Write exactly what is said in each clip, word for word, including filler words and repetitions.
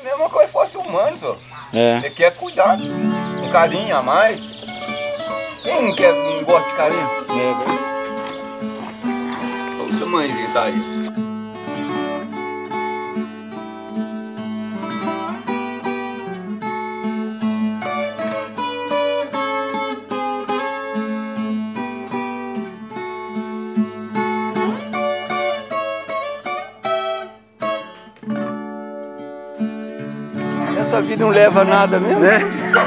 mesma coisa se fosse humano, só. É. Você quer cuidar, um carinho a mais. Quem não, quer, não gosta de carinho? É. Olha o tamanho que tá aí. Essa vida não leva a nada mesmo, né?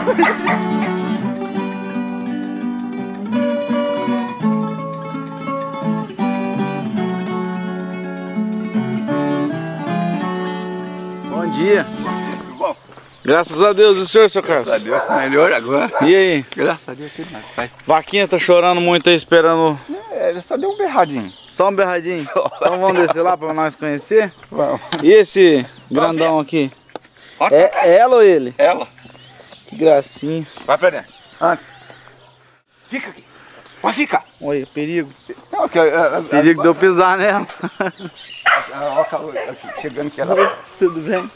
Bom dia. Tudo bom? Graças a Deus, e o senhor, seu Carlos? Graças a Deus, melhor agora. E aí? Graças a Deus, tudo mais. Pai. Vaquinha tá chorando muito aí, esperando. É, ele só deu um berradinho. Só um berradinho? Então vamos descer lá pra nós conhecer? Vamos. E esse grandão aqui? É ela ou ele? Ela. Que gracinha. Vai pra dentro. Anda. Fica aqui. Pode ficar. Olha, perigo. Não, okay, uh, uh, Perigo de eu pisar nela. Aqui, chegando que ela... Tudo bem?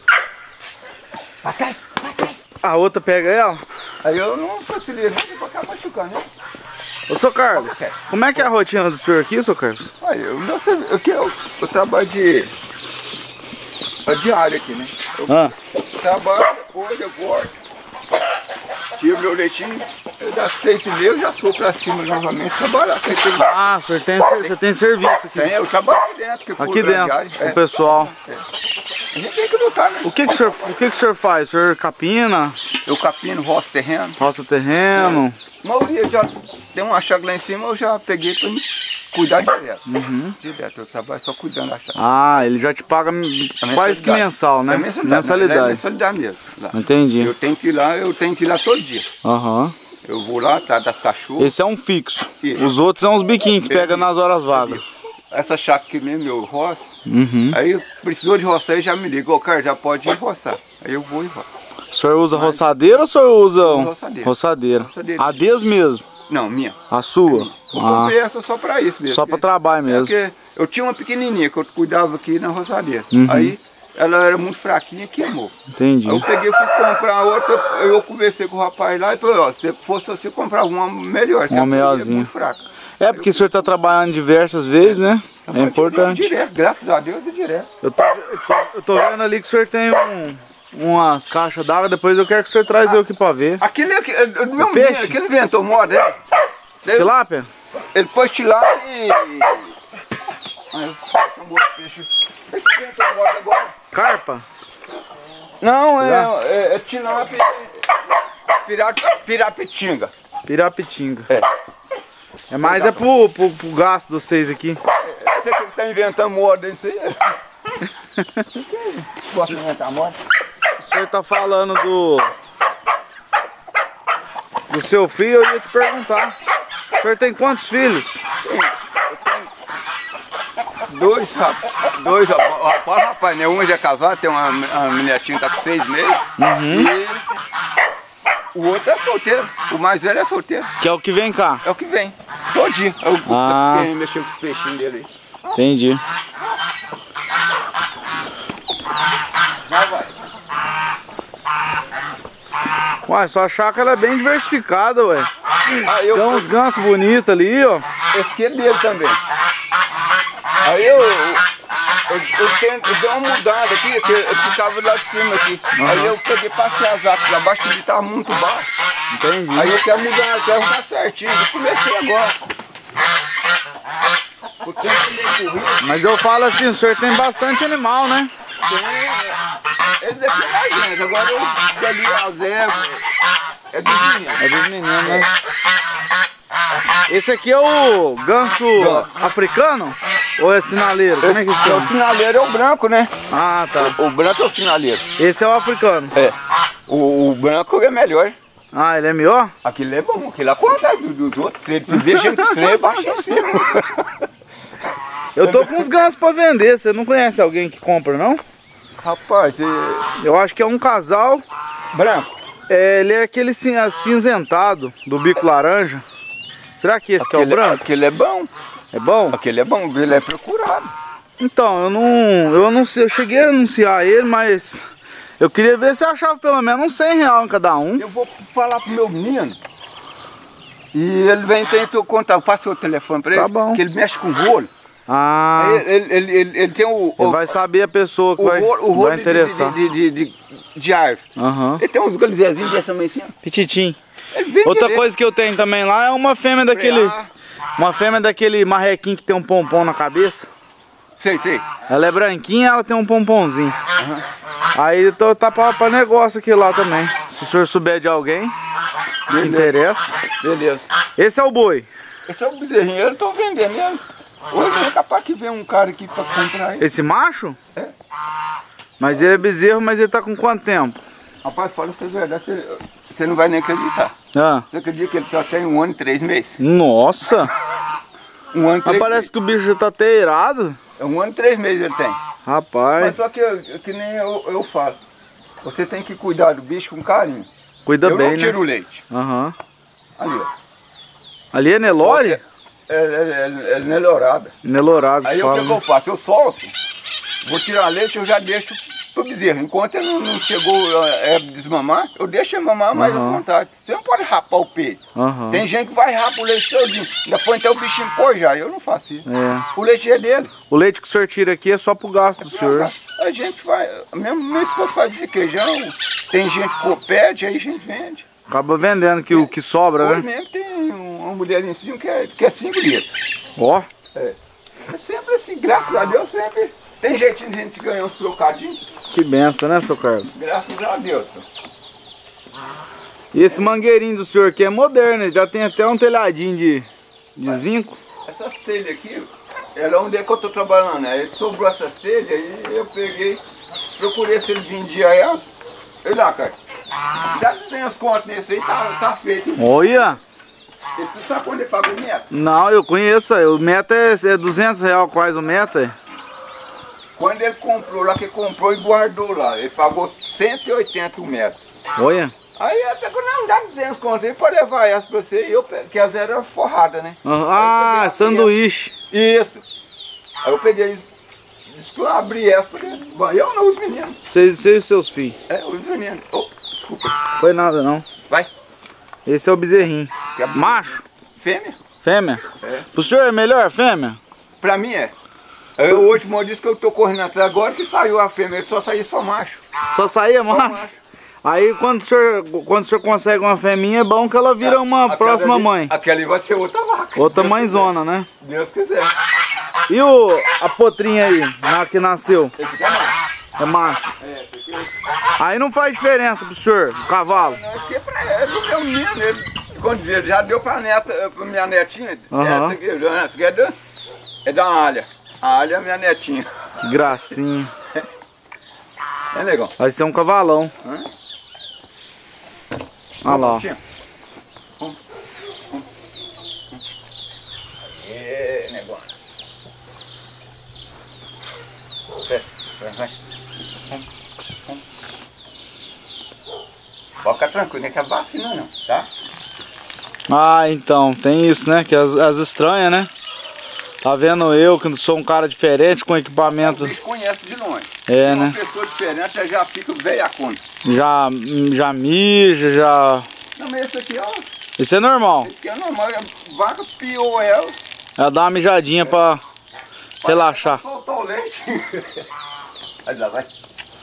Vai trás, vai trás. A outra pega ela? Aí eu não facilito, não, vou acabar machucando, né? Ô, seu Carlos, como é que é a rotina do senhor aqui, seu Carlos? Olha, eu, meu, eu, eu, eu trabalho de... É diário aqui, né? Eu Ah. trabalho, depois eu corto, tiro meu leitinho, eu das seis e meia eu já sou pra cima novamente trabalhar. Ah, o senhor tem, você tem serviço aqui? Tem, eu trabalho aqui dentro. Que Aqui dentro, diário, o é. pessoal. É. A gente tem que lutar, né? O que que o senhor, o que que o senhor faz? O senhor capina, Eu capino, roço terreno. roça terreno? A maioria já tem uma chácara lá em cima, eu já peguei pra me cuidar direto. Uhum. Direto, eu trabalho só cuidando da chácara. Ah, ele já te paga quase que mensal, né? É mensalidade. Mensalidade. É mensalidade mesmo. Lá. Entendi. Eu tenho que ir lá, eu tenho que ir lá todo dia. Aham. Eu vou lá, tá das cachorras. Esse é um fixo. Isso. Os outros são uns biquinhos que pega nas horas vagas. Essa chácara aqui mesmo, eu roço. Uhum. Aí precisou de roçar, aí já me liga. Ô, cara, já pode ir roçar. Aí eu vou e roço. O senhor usa roçadeira ou o senhor usa um... Roçadeira. roçadeira? Roçadeira. A Des mesmo? Não, minha. A sua? Eu Ah, comprei essa só pra isso mesmo. só pra trabalho mesmo. Porque eu tinha uma pequenininha que eu cuidava aqui na roçadeira. Uhum. Aí ela era muito fraquinha e queimou. Entendi. Aí eu peguei e fui comprar outra, eu conversei com o rapaz lá e falei, ó, se fosse você comprar uma melhor, que Uma a folha é melhorzinha. muito fraca. É porque o senhor tá trabalhando diversas vezes, né? É importante. Direto, graças a Deus é direto. Eu tô, eu tô, eu tô vendo ali que o senhor tem um, umas caixas d'água, depois eu quero que o senhor traz eu aqui pra ver. Aquele, aquele, o meu peixe? menino, aquele inventou moda, né? Ele, Tilápia? ele pôs tilápia e... Ai, eu acabou o peixe. Esse inventou moda agora. Carpa? Não, é, é, é tilápia e pirata, pirapitinga. Pirapitinga. É. É mais é pro, pro, pro gasto de vocês aqui. Você que tá inventando moda isso aí? Posso inventar moda? O senhor tá falando do... do seu filho, eu ia te perguntar. O senhor tem quantos filhos? Dois, rapaz. Dois, rapaz. Fala, rapaz, né? Uma já é casada, tem uma, uma meninatinha que tá com seis meses. Uhum. E o outro é solteiro. O mais velho é solteiro. Que é o que vem cá. É o que vem. Todo dia. É o Ah. que mexeu com os peixinhos dele aí. Entendi. Vai, vai. Ué, sua chácara é bem diversificada, ué. Aí eu, Tem uns gansos bonitos ali, ó. eu fiquei dele também. Aí eu, eu, eu, eu, tento, eu dei uma mudada aqui, que eu ficava lá de cima aqui. Uhum. Aí eu peguei passei as águas lá baixo, ele estava muito baixo. Entendi. Aí eu quero mudar, eu quero ficar certinho. Eu comecei agora. O tempo meio corrido. Mas eu falo assim, o senhor tem bastante animal, né? Tem, eles aqui é a gente, agora eu ali a Zé, é dos meninos. É dos meninos, né? Esse aqui é o ganso africano? Ou é sinaleiro? Como é que É o chama? finaleiro, é o branco, né? Ah, tá. O branco é o finaleiro. Esse é o africano. É. O, o branco é melhor. Ah, ele é melhor? Aquele é bom, aquele é a qualidade dos do outros. Se vê gente estranha, baixa em cima. Eu tô com uns gansos pra vender. Você não conhece alguém que compra, não? Rapaz, é... Eu acho que é um casal. branco. É, ele é aquele cin- acinzentado do bico laranja. Será que esse que é o Aquele, branco? aquele é bom. É bom? Aquele é bom, ele é procurado. Então, eu não, eu não sei, eu cheguei a anunciar ele, mas Eu queria ver se achava pelo menos uns cem reais em cada um. Eu vou falar pro meu menino. E ele vem tentar contar, eu passo o telefone pra ele, Tá bom. que ele mexe com rolo. Ah, Aí ele, ele, ele, ele tem o... ele o vai saber a pessoa que o vai, rolo, o rolo vai interessar. de, de, de, de, de árvore. Aham. Ele tem uns galizezinhos desse também assim. Pititim. Ele vende Outra ele. coisa que eu tenho também lá é uma fêmea daquele... Ah, Uma fêmea daquele marrequinho que tem um pompom na cabeça. Sei, sei. Ela é branquinha, ela tem um pomponzinho. Uhum. Aí tô, tá pra, pra negócio aqui lá também. Se o senhor souber de alguém que interessa. Beleza. Esse é o boi. Esse é o bezerrinho, eu tô vendendo ele. Hoje é capaz que vem um cara aqui pra comprar ele. Esse macho? É. Mas ele é bezerro, mas ele tá com quanto tempo? Rapaz, fala isso é verdade, você, você não vai nem acreditar. Ah. Você acredita que ele só tem um ano e três meses? Nossa! Um ano e Mas três parece meses. que o bicho já tá até irado. É um ano e três meses ele tem. Mas Rapaz, só que, eu- que nem eu, eu falo. Você tem que cuidar do bicho com carinho. cuida eu bem, não tiro né? o leite. Aham. Ali, ó. Ali é Nelore? É, é, é, é melhorada. Nelorado, Aí o fala, que, que eu né? faço? Eu solto, vou tirar leite, eu já deixo pro bezerro. Enquanto ele não, não chegou é, desmamar, eu deixo ele mamar mais à Aham. vontade. Você não pode rapar o peito. Aham. Tem gente que vai rapar o leite todinho. Ainda põe até o bichinho pôr já. Eu não faço isso. É. O leite é dele. O leite que o senhor tira aqui é só pro gasto do senhor. A gente faz, mesmo minha esposa faz requeijão, tem gente que pede, aí a gente vende. Acaba vendendo que o que sobra, Hoje né? mesmo tem uma mulher em cima que é, que é cinco litros. Ó, É. É sempre assim, graças a Deus, sempre tem jeitinho de a gente ganhar uns trocadinhos. que benção, né, seu Carlos? Graças a Deus. E esse mangueirinho do senhor aqui é moderno, ele já tem até um telhadinho de, de zinco. Essas telhas aqui, era onde é que eu tô trabalhando, né? Aí sobrou essas telhas, aí eu peguei, procurei se ele vendia elas. Olha lá, cara. Já tem as contas nesse aí, tá, tá feito. Olha! Você sabe quando ele pagou o metro? Não, eu conheço, o metro é, é duzentos reais quase o metro. É. Quando ele comprou lá, que ele comprou e guardou lá, ele pagou cento e oitenta o metro. Olha. Aí até quando não dá duzentos contas aí para levar essa pra você, e eu pego, que as eram forradas, né? Ah, sanduíche. Isso. Aí eu peguei, disse que eu abri essa, porque eu não, os meninos. Vocês vocês e seus filhos. É, os meninos. Oh, desculpa. Foi nada não. Vai. Esse é o bezerrinho. Quer- Macho? Fêmea? Fêmea? É. Pro senhor é melhor fêmea? Pra mim é. Aí o último disse que eu tô correndo atrás agora que saiu a fêmea, ele só saiu só macho. Só saía Só macho? macho. Aí quando o, senhor, quando o senhor consegue uma fêmea, é bom que ela vira uma Aquela próxima ali- mãe. Aquela ali vai ser outra vaca. Outra se Deus mãezona, né? quiser. Deus quiser. E o, a potrinha aí, na, que nasceu? Esse aqui é macho. É macho. É, esse aqui é... Aí não faz diferença pro senhor, o cavalo. Não, esse aqui é, pra, é do meu menino. Ele, quando dizer, já deu pra, neta, pra minha netinha. Aham. Essa aqui, essa aqui é, da, é da Alha. A Alha é minha netinha. Que gracinha. É legal. Vai ser um cavalão. Hã? Olha lá. ó. Tia. Hum, hum, hum. É negócio. Pera, pera, vai. Hum, hum. Pode ficar tranquilo, não é que é vacina não, tá? Ah, então, tem isso, né? Que as, as estranhas, né? Tá vendo eu que sou um cara diferente com O equipamento. bicho conhece de longe. É, Uma né? pessoa diferente já, já fica velha a conta. Já, já mija, já. Não, mas esse aqui, ó, Isso é normal. esse aqui é normal, a vaca piou ela. Ela dá uma mijadinha pra relaxar. Pra soltar o leite. Vai lá, vai.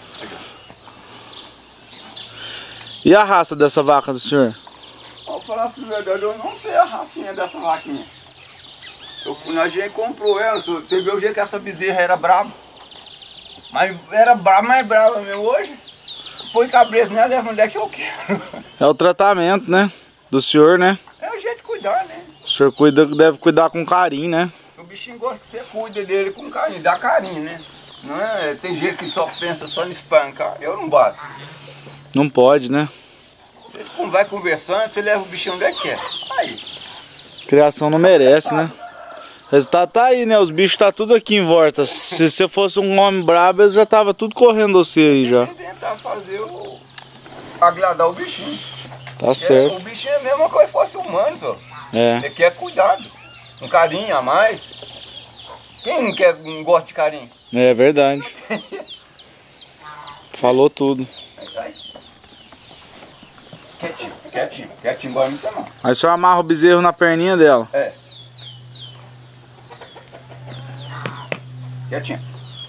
E a raça dessa vaca do senhor? Vou falar pra verdade, eu não sei a racinha dessa vaquinha. Eu, nós já comprou ela, você viu o jeito que essa bezerra era brava. Mas era brava, mais brava mesmo hoje. Põe cabeça nela, leva onde é que eu quero. É o tratamento, né? Do senhor, né? É o jeito de cuidar, né? O senhor cuida, deve cuidar com carinho, né? O bichinho gosta que você cuida dele com carinho, dá carinho, né? Não é, tem gente que só pensa só em espancar, eu não bato. Não pode, né? Você vai conversando, você leva o bichinho onde é que quer. Aí, Criação não merece, né? O resultado tá aí, né? Os bichos tá tudo aqui em volta. Se você fosse um homem brabo, eles já tava tudo correndo você aí já. tem que tentar fazer o... agradar o bichinho. Tá É, certo. o bichinho é a mesma coisa que fosse humano, só. É. Você quer cuidado, um carinho a mais. Quem não, quer, não gosta de carinho? É verdade. Falou tudo. Aí, quietinho, quietinho, quietinho, embora não tem não. Aí só amarra o bezerro na perninha dela. É. Quietinho.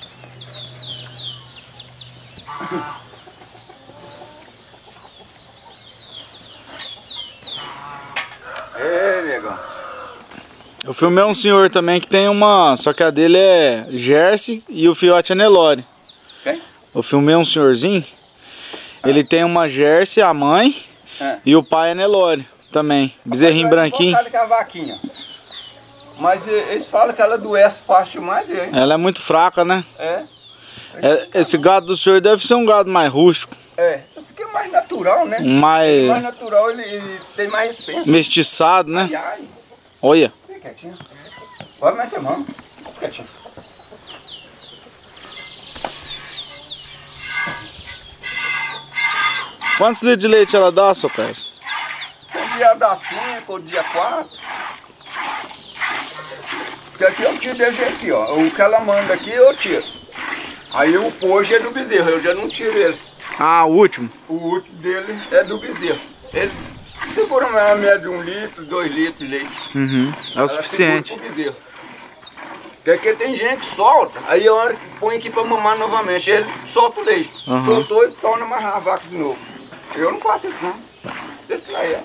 É, negão. Eu filmei um senhor também que tem uma... Só que a dele é Jersey e o filhote é Nelore. Quem? Eu filmei um senhorzinho. Ele tem uma Jersey, a mãe, É. e o pai é Nelore também. Bezerrinho branquinho. Com a vaquinha. Mas eles falam que ela adoece fácil demais, hein? Ela é muito fraca, né? É. É, esse gado do senhor deve ser um gado mais rústico. É. Esse aqui é mais natural, né? Mais Mais natural, ele, ele tem mais essência. mestiçado, né? Ai, ai. Olha. Fica quietinho. Pode meter a mão. Fica quietinho. Quantos litros de leite ela dá, seu Carlos? Tem dia dá cinco, ou dia quatro. Porque aqui eu tiro desse jeito aqui, ó. O que ela manda aqui, eu tiro. Aí o pojo é do bezerro, eu já não tiro ele. Ah, o último? O último dele é do bezerro. Ele segura uma média de um litro, dois litros de leite. Uhum. É o suficiente. Segura pro bezerro. Porque aqui tem gente que solta, aí a hora que põe aqui pra mamar novamente, ele solta o leite. Uhum. Soltou e torna a amarrar a vaca de novo. Eu não faço isso não. Deixa que lá é.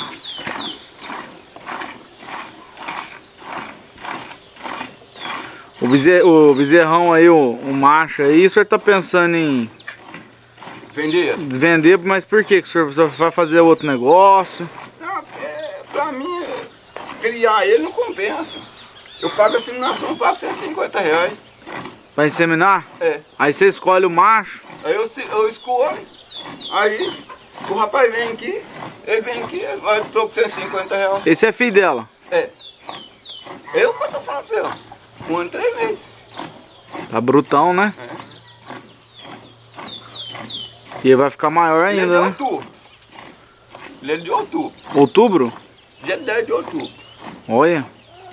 O, bezer, o bezerrão aí, o, o macho aí, o senhor tá pensando em Vender? vender, mas por que? Que o senhor só vai fazer outro negócio? Não, é, pra mim, criar ele não compensa. Eu pago a inseminação, pago cento e cinquenta reais. Pra inseminar? É. Aí você escolhe o macho. Aí eu, se- eu escolho, aí o rapaz vem aqui, ele vem aqui, ele vai tô com cento e cinquenta reais. Esse é filho dela. É. Eu que eu tô falando pra você, ó. Um ano e três meses. Tá brutão, né? É. E ele vai ficar maior Ele é de ainda, né? outubro. Ele é de outubro. Outubro? Dia dez de outubro. Olha.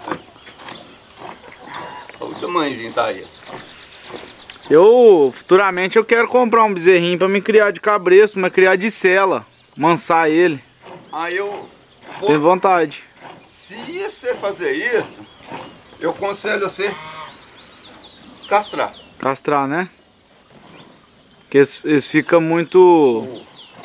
Olha o tamanhozinho tá aí. Eu, futuramente, eu quero comprar um bezerrinho pra me criar de cabresto, mas criar de sela. Mansar ele. Aí eu... Tenho vontade. Se você fazer isso, eu aconselho você castrar. Castrar, né? Porque eles, eles ficam muito...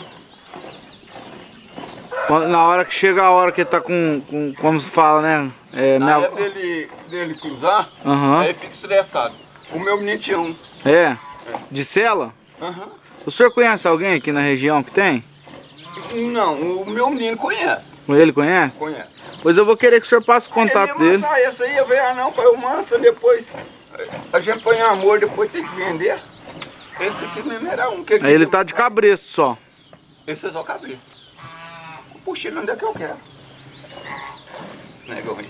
Quando- Na hora que chega a hora que ele tá com, com como se fala, né? É, Na minha- época dele, dele cruzar, Aham. aí fica estressado. O meu menino tinha um. É? De sela? Aham. O senhor conhece alguém aqui na região que tem? Não, o meu menino conhece. Ele conhece? Conhece. Pois eu vou querer que o senhor passe o contato ele dele. ia amansar esse aí, eu falei, ah não, pai, eu manso, depois a gente põe amor, depois tem que vender. Esse aqui mesmo era um. Que Aí ele tá de cabresto só. Esse é só cabeça. Puxa, onde é que eu quero? Negão aí.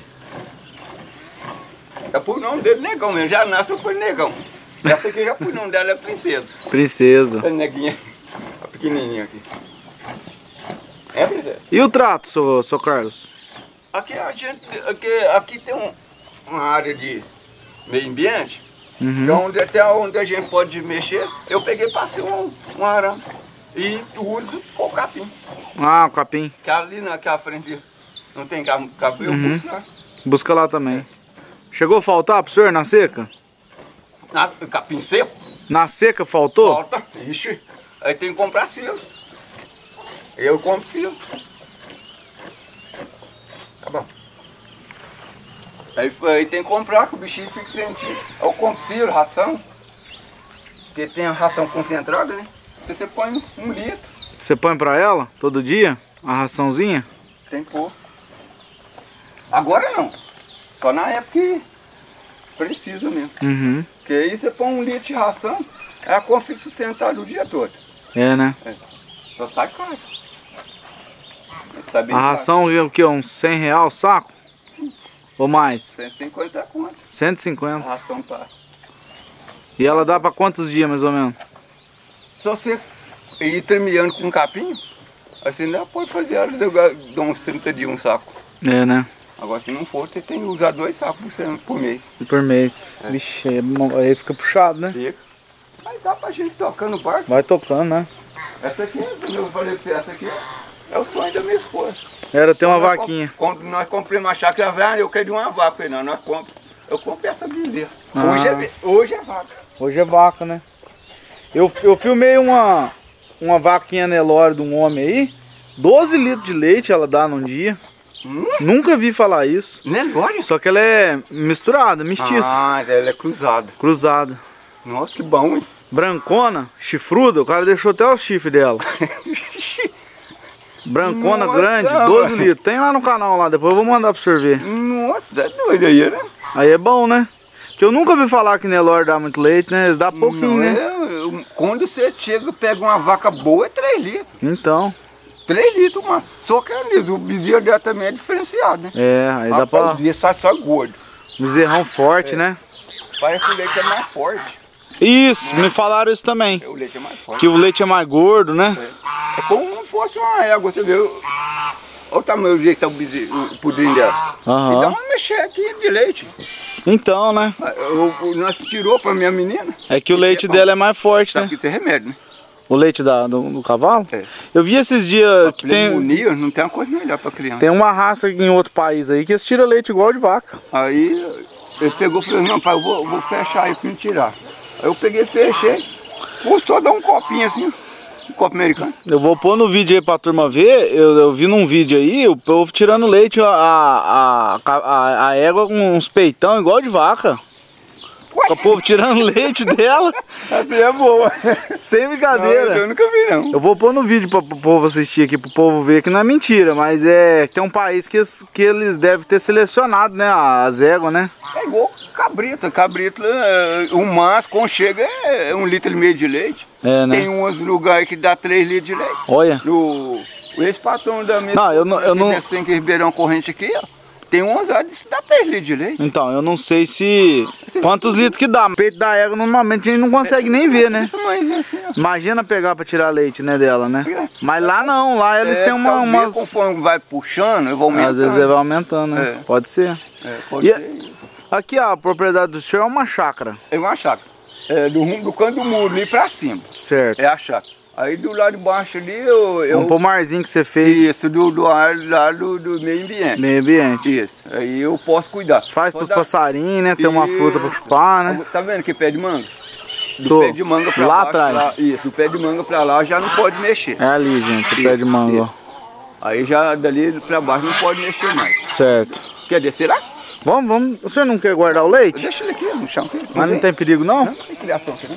Já pus o nome dele Negão mesmo, já nasce eu pus Negão. Essa aqui já pus o nome dela, é Princesa. Princesa. Essa neguinha, a pequenininha aqui. É, Princesa? E o trato, seu, seu Carlos? Aqui a gente, aqui, aqui tem um, uma área de meio ambiente, Uhum. que é onde, até onde a gente pode mexer. Eu peguei, passei um, um arame e uso o capim. Ah, o capim. Que ali naquela frente não tem capim, eu Uhum. busco lá. Busca lá também. Chegou a faltar pro senhor na seca? Na, capim seco, Na seca faltou? falta, ixi, aí tem que comprar silo. Eu compro silo. Tá bom. Aí, foi- aí tem que comprar, que o bichinho fica sentindo. Eu compro silo, ração, porque tem a ração concentrada, né? Você põe um litro, Você põe pra ela todo dia? A raçãozinha? tem que pôr. Agora não, só na época que precisa mesmo. Uhum. Porque aí você põe um litro de ração, aí a cor fica sustentada o dia todo. É, né? Só sai caro. Sai bem A caro. ração é o que? Uns cem real o saco? Ou mais? cento e cinquenta conto cento e a cinquenta. ração passa. E ela dá pra quantos dias mais ou menos? Se você ir terminando com um capim, assim ainda pode fazer ela de uns trinta dias um saco. É, né? Agora se não for, você tem que usar dois sacos por, semana, por mês. E por mês. Vixe, aí é mo- aí fica puxado, né? Fica. Aí dá pra gente tocar no barco. Vai tocando, né? Essa aqui, como eu falei pra você, essa aqui é o sonho da minha esposa. Era ter uma Nós vaquinha. Quando nós compramos a chácara, velho, eu queria uma vaca. Eu falei, não, nós compramos. Eu comprei essa bezerra. Ah. Hoje, é, hoje é vaca. Hoje é vaca, né? Eu, eu filmei uma, uma vaquinha Nelore de um homem aí. doze litros de leite ela dá num dia. Hum? Nunca vi falar isso. Nelore? Só que ela é misturada, mestiça. Ah, ela é cruzada. Cruzada. Nossa, que bom, hein? Brancona, chifruda, o cara deixou até o chifre dela. Brancona Nossa, grande, doze litros. Tem lá no canal lá, depois eu vou mandar pra você ver. Nossa, é doido aí, né? Aí é bom, né? Porque eu nunca vi falar que Nelore dá muito leite, né? Eles dão pouquinho, Não, né? é, quando você chega e pega uma vaca boa, é três litros. Então, três litros, mano. Só que é liso, o bezerro dela também é diferenciado, né? é, aí dá Rapaz, pra... o bezerro sai só gordo. Bezerrão forte, É. né? Parece que o leite é mais forte. Isso, me falaram isso também. O leite é mais forte. Que o leite é mais gordo, né? É, é como se fosse uma égua, você vê. Olha o tamanho do jeito que tá o, bezerro, o pudrinho dela. Aham. E dá uma mexer aqui de leite. Então, né? Eu, eu, nós tirou pra minha menina. É que o leite dela é mais forte, Sabe né? que isso é remédio, né? O leite da, do, do cavalo? É. Eu vi esses dias que tem, Pneumonia não tem uma coisa melhor pra criança. tem uma raça em outro país aí que eles tiram leite igual de vaca. Aí ele pegou e falou, não pai, eu vou, eu vou fechar aí pra me tirar. Aí eu peguei e fechei, custou dar um copinho assim, um copo americano. Eu vou pôr no vídeo aí pra turma ver. Eu, eu vi num vídeo aí o povo tirando leite, a, a, a, a égua com uns peitão igual de vaca. O povo tirando leite dela. Essa é boa. Sem Não, brincadeira. eu nunca vi não. Eu vou pôr no vídeo para o povo assistir aqui, para o povo ver que não é mentira, mas é tem um país que, eles- que eles devem ter selecionado, né, as éguas, né? É igual cabrito, cabrito, é, o mas quando chega é um litro e meio de leite. É, né? Tem uns lugares que dá três litros de leite. Olha. No, o ex-patrão da minha Não, eu não- eu não- Sem que Ribeirão Corrente aqui, ó, tem uns lá que dá três litros de leite. Então, eu não sei se quantos litros que dá. O peito da égua normalmente a gente não consegue nem ver, né? Isso mais assim, ó. Imagina pegar para tirar leite, né, dela, né? Mas lá não, lá eles É, têm uma, talvez umas... conforme vai puxando, eu vou aumentando. Às vezes vai aumentando, né? É. Pode ser. É, pode E- ser isso. Aqui, ó, a propriedade do senhor é uma chácara, É uma chácara. É, do rumo do canto do muro ali pra cima. certo? É a chácara. Aí do lado de baixo ali eu. eu Um pomarzinho que você fez, isso, do, do ar lado do meio ambiente. meio ambiente. Isso. Aí eu posso cuidar. Faz Pode pros dar- passarinhos, né? Tem uma Isso. fruta pra chupar, né? Tá vendo que pé de manga? Do Tô. pé de manga pra Lá baixo, atrás. lá- isso, do pé de manga pra lá já não pode mexer. É ali, gente, o Isso, pé de manga, ó. isso. Aí já dali pra baixo não pode mexer mais. Certo. Quer descer lá? Vamos, vamos. O senhor não quer guardar o leite? Deixa ele aqui no chão. Aqui. Mas não tem perigo, não? Não tem criação aqui, não.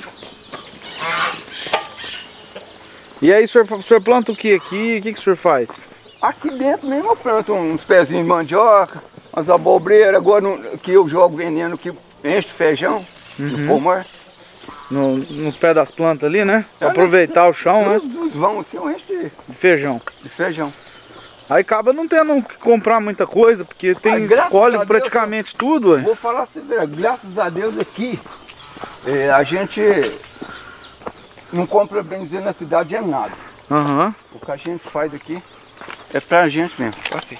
E aí, o senhor, o senhor planta o que aqui? O que, que o senhor faz? Aqui dentro mesmo eu planto uns pezinhos de mandioca, umas abobreiras, agora no- que eu jogo veneno que enche de feijão, Uhum. do pomar. No- nos pés das plantas ali, né? Pra É, aproveitar o chão, né? Os, os vão assim, eu encho de, De feijão. de feijão. Aí acaba não tendo que comprar muita coisa, porque tem Ah, graças a colhe Deus, praticamente tudo, ué. Vou falar assim, velho, graças a Deus aqui, é, a gente não compra bem dizer na cidade é nada. Aham. O que a gente faz aqui é pra gente mesmo. Aqui.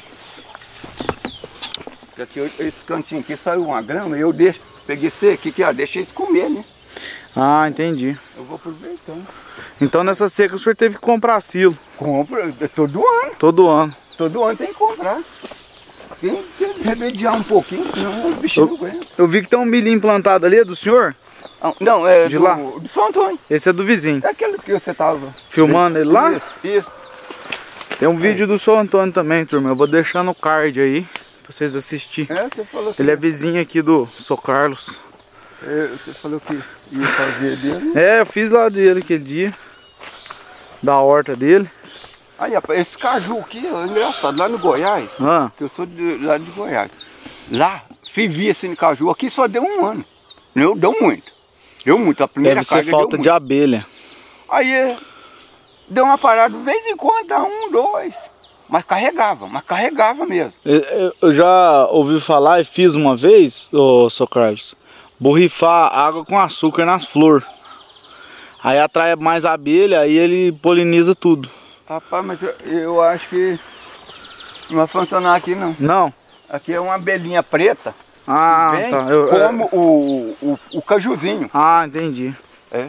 Aqui, eu- esse cantinho aqui saiu uma grama e eu deixo, peguei esse aqui, que, ó, deixei eles comer, né? Ah, entendi. Eu vou aproveitando. Então nessa seca o senhor teve que comprar silo, Compra todo ano, todo ano. todo ano tem que comprar. Tem que remediar um pouquinho, senão o bichinho não aguenta. Eu vi que tem um milhinho plantado ali, é do senhor? Ah, não, é De do, lá? do São Antônio. Esse é do vizinho. É aquele que você tava Filmando ele lá? Isso, isso. Tem um vídeo do São Antônio também, turma. Eu vou deixar no card aí, pra vocês assistirem. É, você falou que, Ele é vizinho aqui do São Carlos. é, você falou que ia fazer dele. É, eu fiz lá dele aquele dia. Da horta dele. Aí, rapaz, esse caju aqui, ó, é engraçado, lá no Goiás, Ah, que eu sou de, lá de Goiás. Lá, vivi esse caju aqui só deu um ano. Não deu muito. Deu muito. A primeira deve ser carga falta deu de muito. abelha. Aí é, deu uma parada, de vez em quando dá um, dois. Mas carregava, mas carregava mesmo. Eu- Eu eu já ouvi falar e fiz uma vez, ô São Carlos, borrifar água com açúcar nas flores. Aí atrai mais abelha, aí ele poliniza tudo. Rapaz, mas eu, eu acho que não vai funcionar aqui não. Não? Aqui é uma abelhinha preta, Ah, vem tá. Eu- como o, o, o cajuzinho. Ah, entendi. É.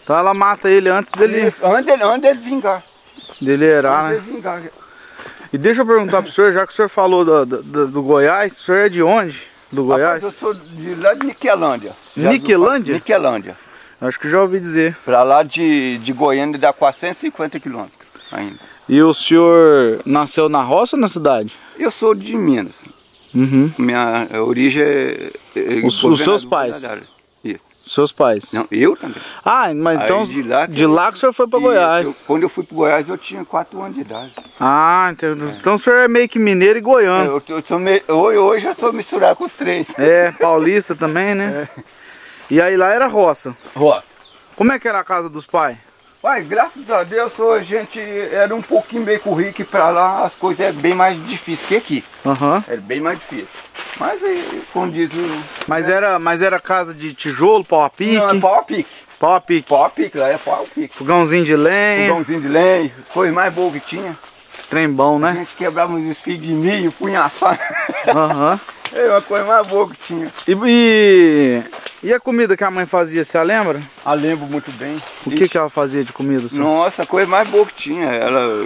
Então ela mata ele antes dele... Isso, antes dele, antes dele vingar. Dele herar, né? Antes dele vingar. E deixa eu perguntar pro senhor, já que o senhor falou do, do, do Goiás, o senhor é de onde? Do Goiás? Rapaz, eu sou de lá de Niquelândia. Niquelândia? Niquelândia. Acho que já ouvi dizer. Pra lá de, de Goiânia dá quatrocentos e cinquenta quilômetros ainda. E o senhor nasceu na roça ou na cidade? Eu sou de Minas. Uhum. Minha origem é... é Os, os seus pais? Isso. Seus pais? Não, eu também. Ah, mas Aí então de lá que, de lá que o senhor foi para Goiás. Eu, quando eu fui para Goiás eu tinha quatro anos de idade. Ah, entendeu. É. Então o senhor é meio que mineiro e goiano. Eu, eu sou me... hoje, hoje eu estou misturado com os três. É, paulista também, né? É. E aí lá era roça? Roça. Como é que era a casa dos pais? Pai, graças a Deus a gente era um pouquinho meio rico e para lá as coisas eram bem mais difíceis que aqui. Uhum. Era bem mais difícil. Mas aí, como diz o... Mas, é. era, mas era casa de tijolo, pau a pique? Não, é pau a pique. Pau a pique. Pau a pique, lá é pau a pique. Fogãozinho de lenha. Fogãozinho de lenha, coisa mais boa que tinha. Trem bom, né? A gente quebrava uns espigos de milho, punha assar. Aham. Uhum. É uma coisa mais boa que tinha. E, e, e a comida que a mãe fazia, você a lembra? Ah, lembro muito bem. O que, que ela fazia de comida? Senhor? Nossa, a coisa mais boa que tinha. Ela...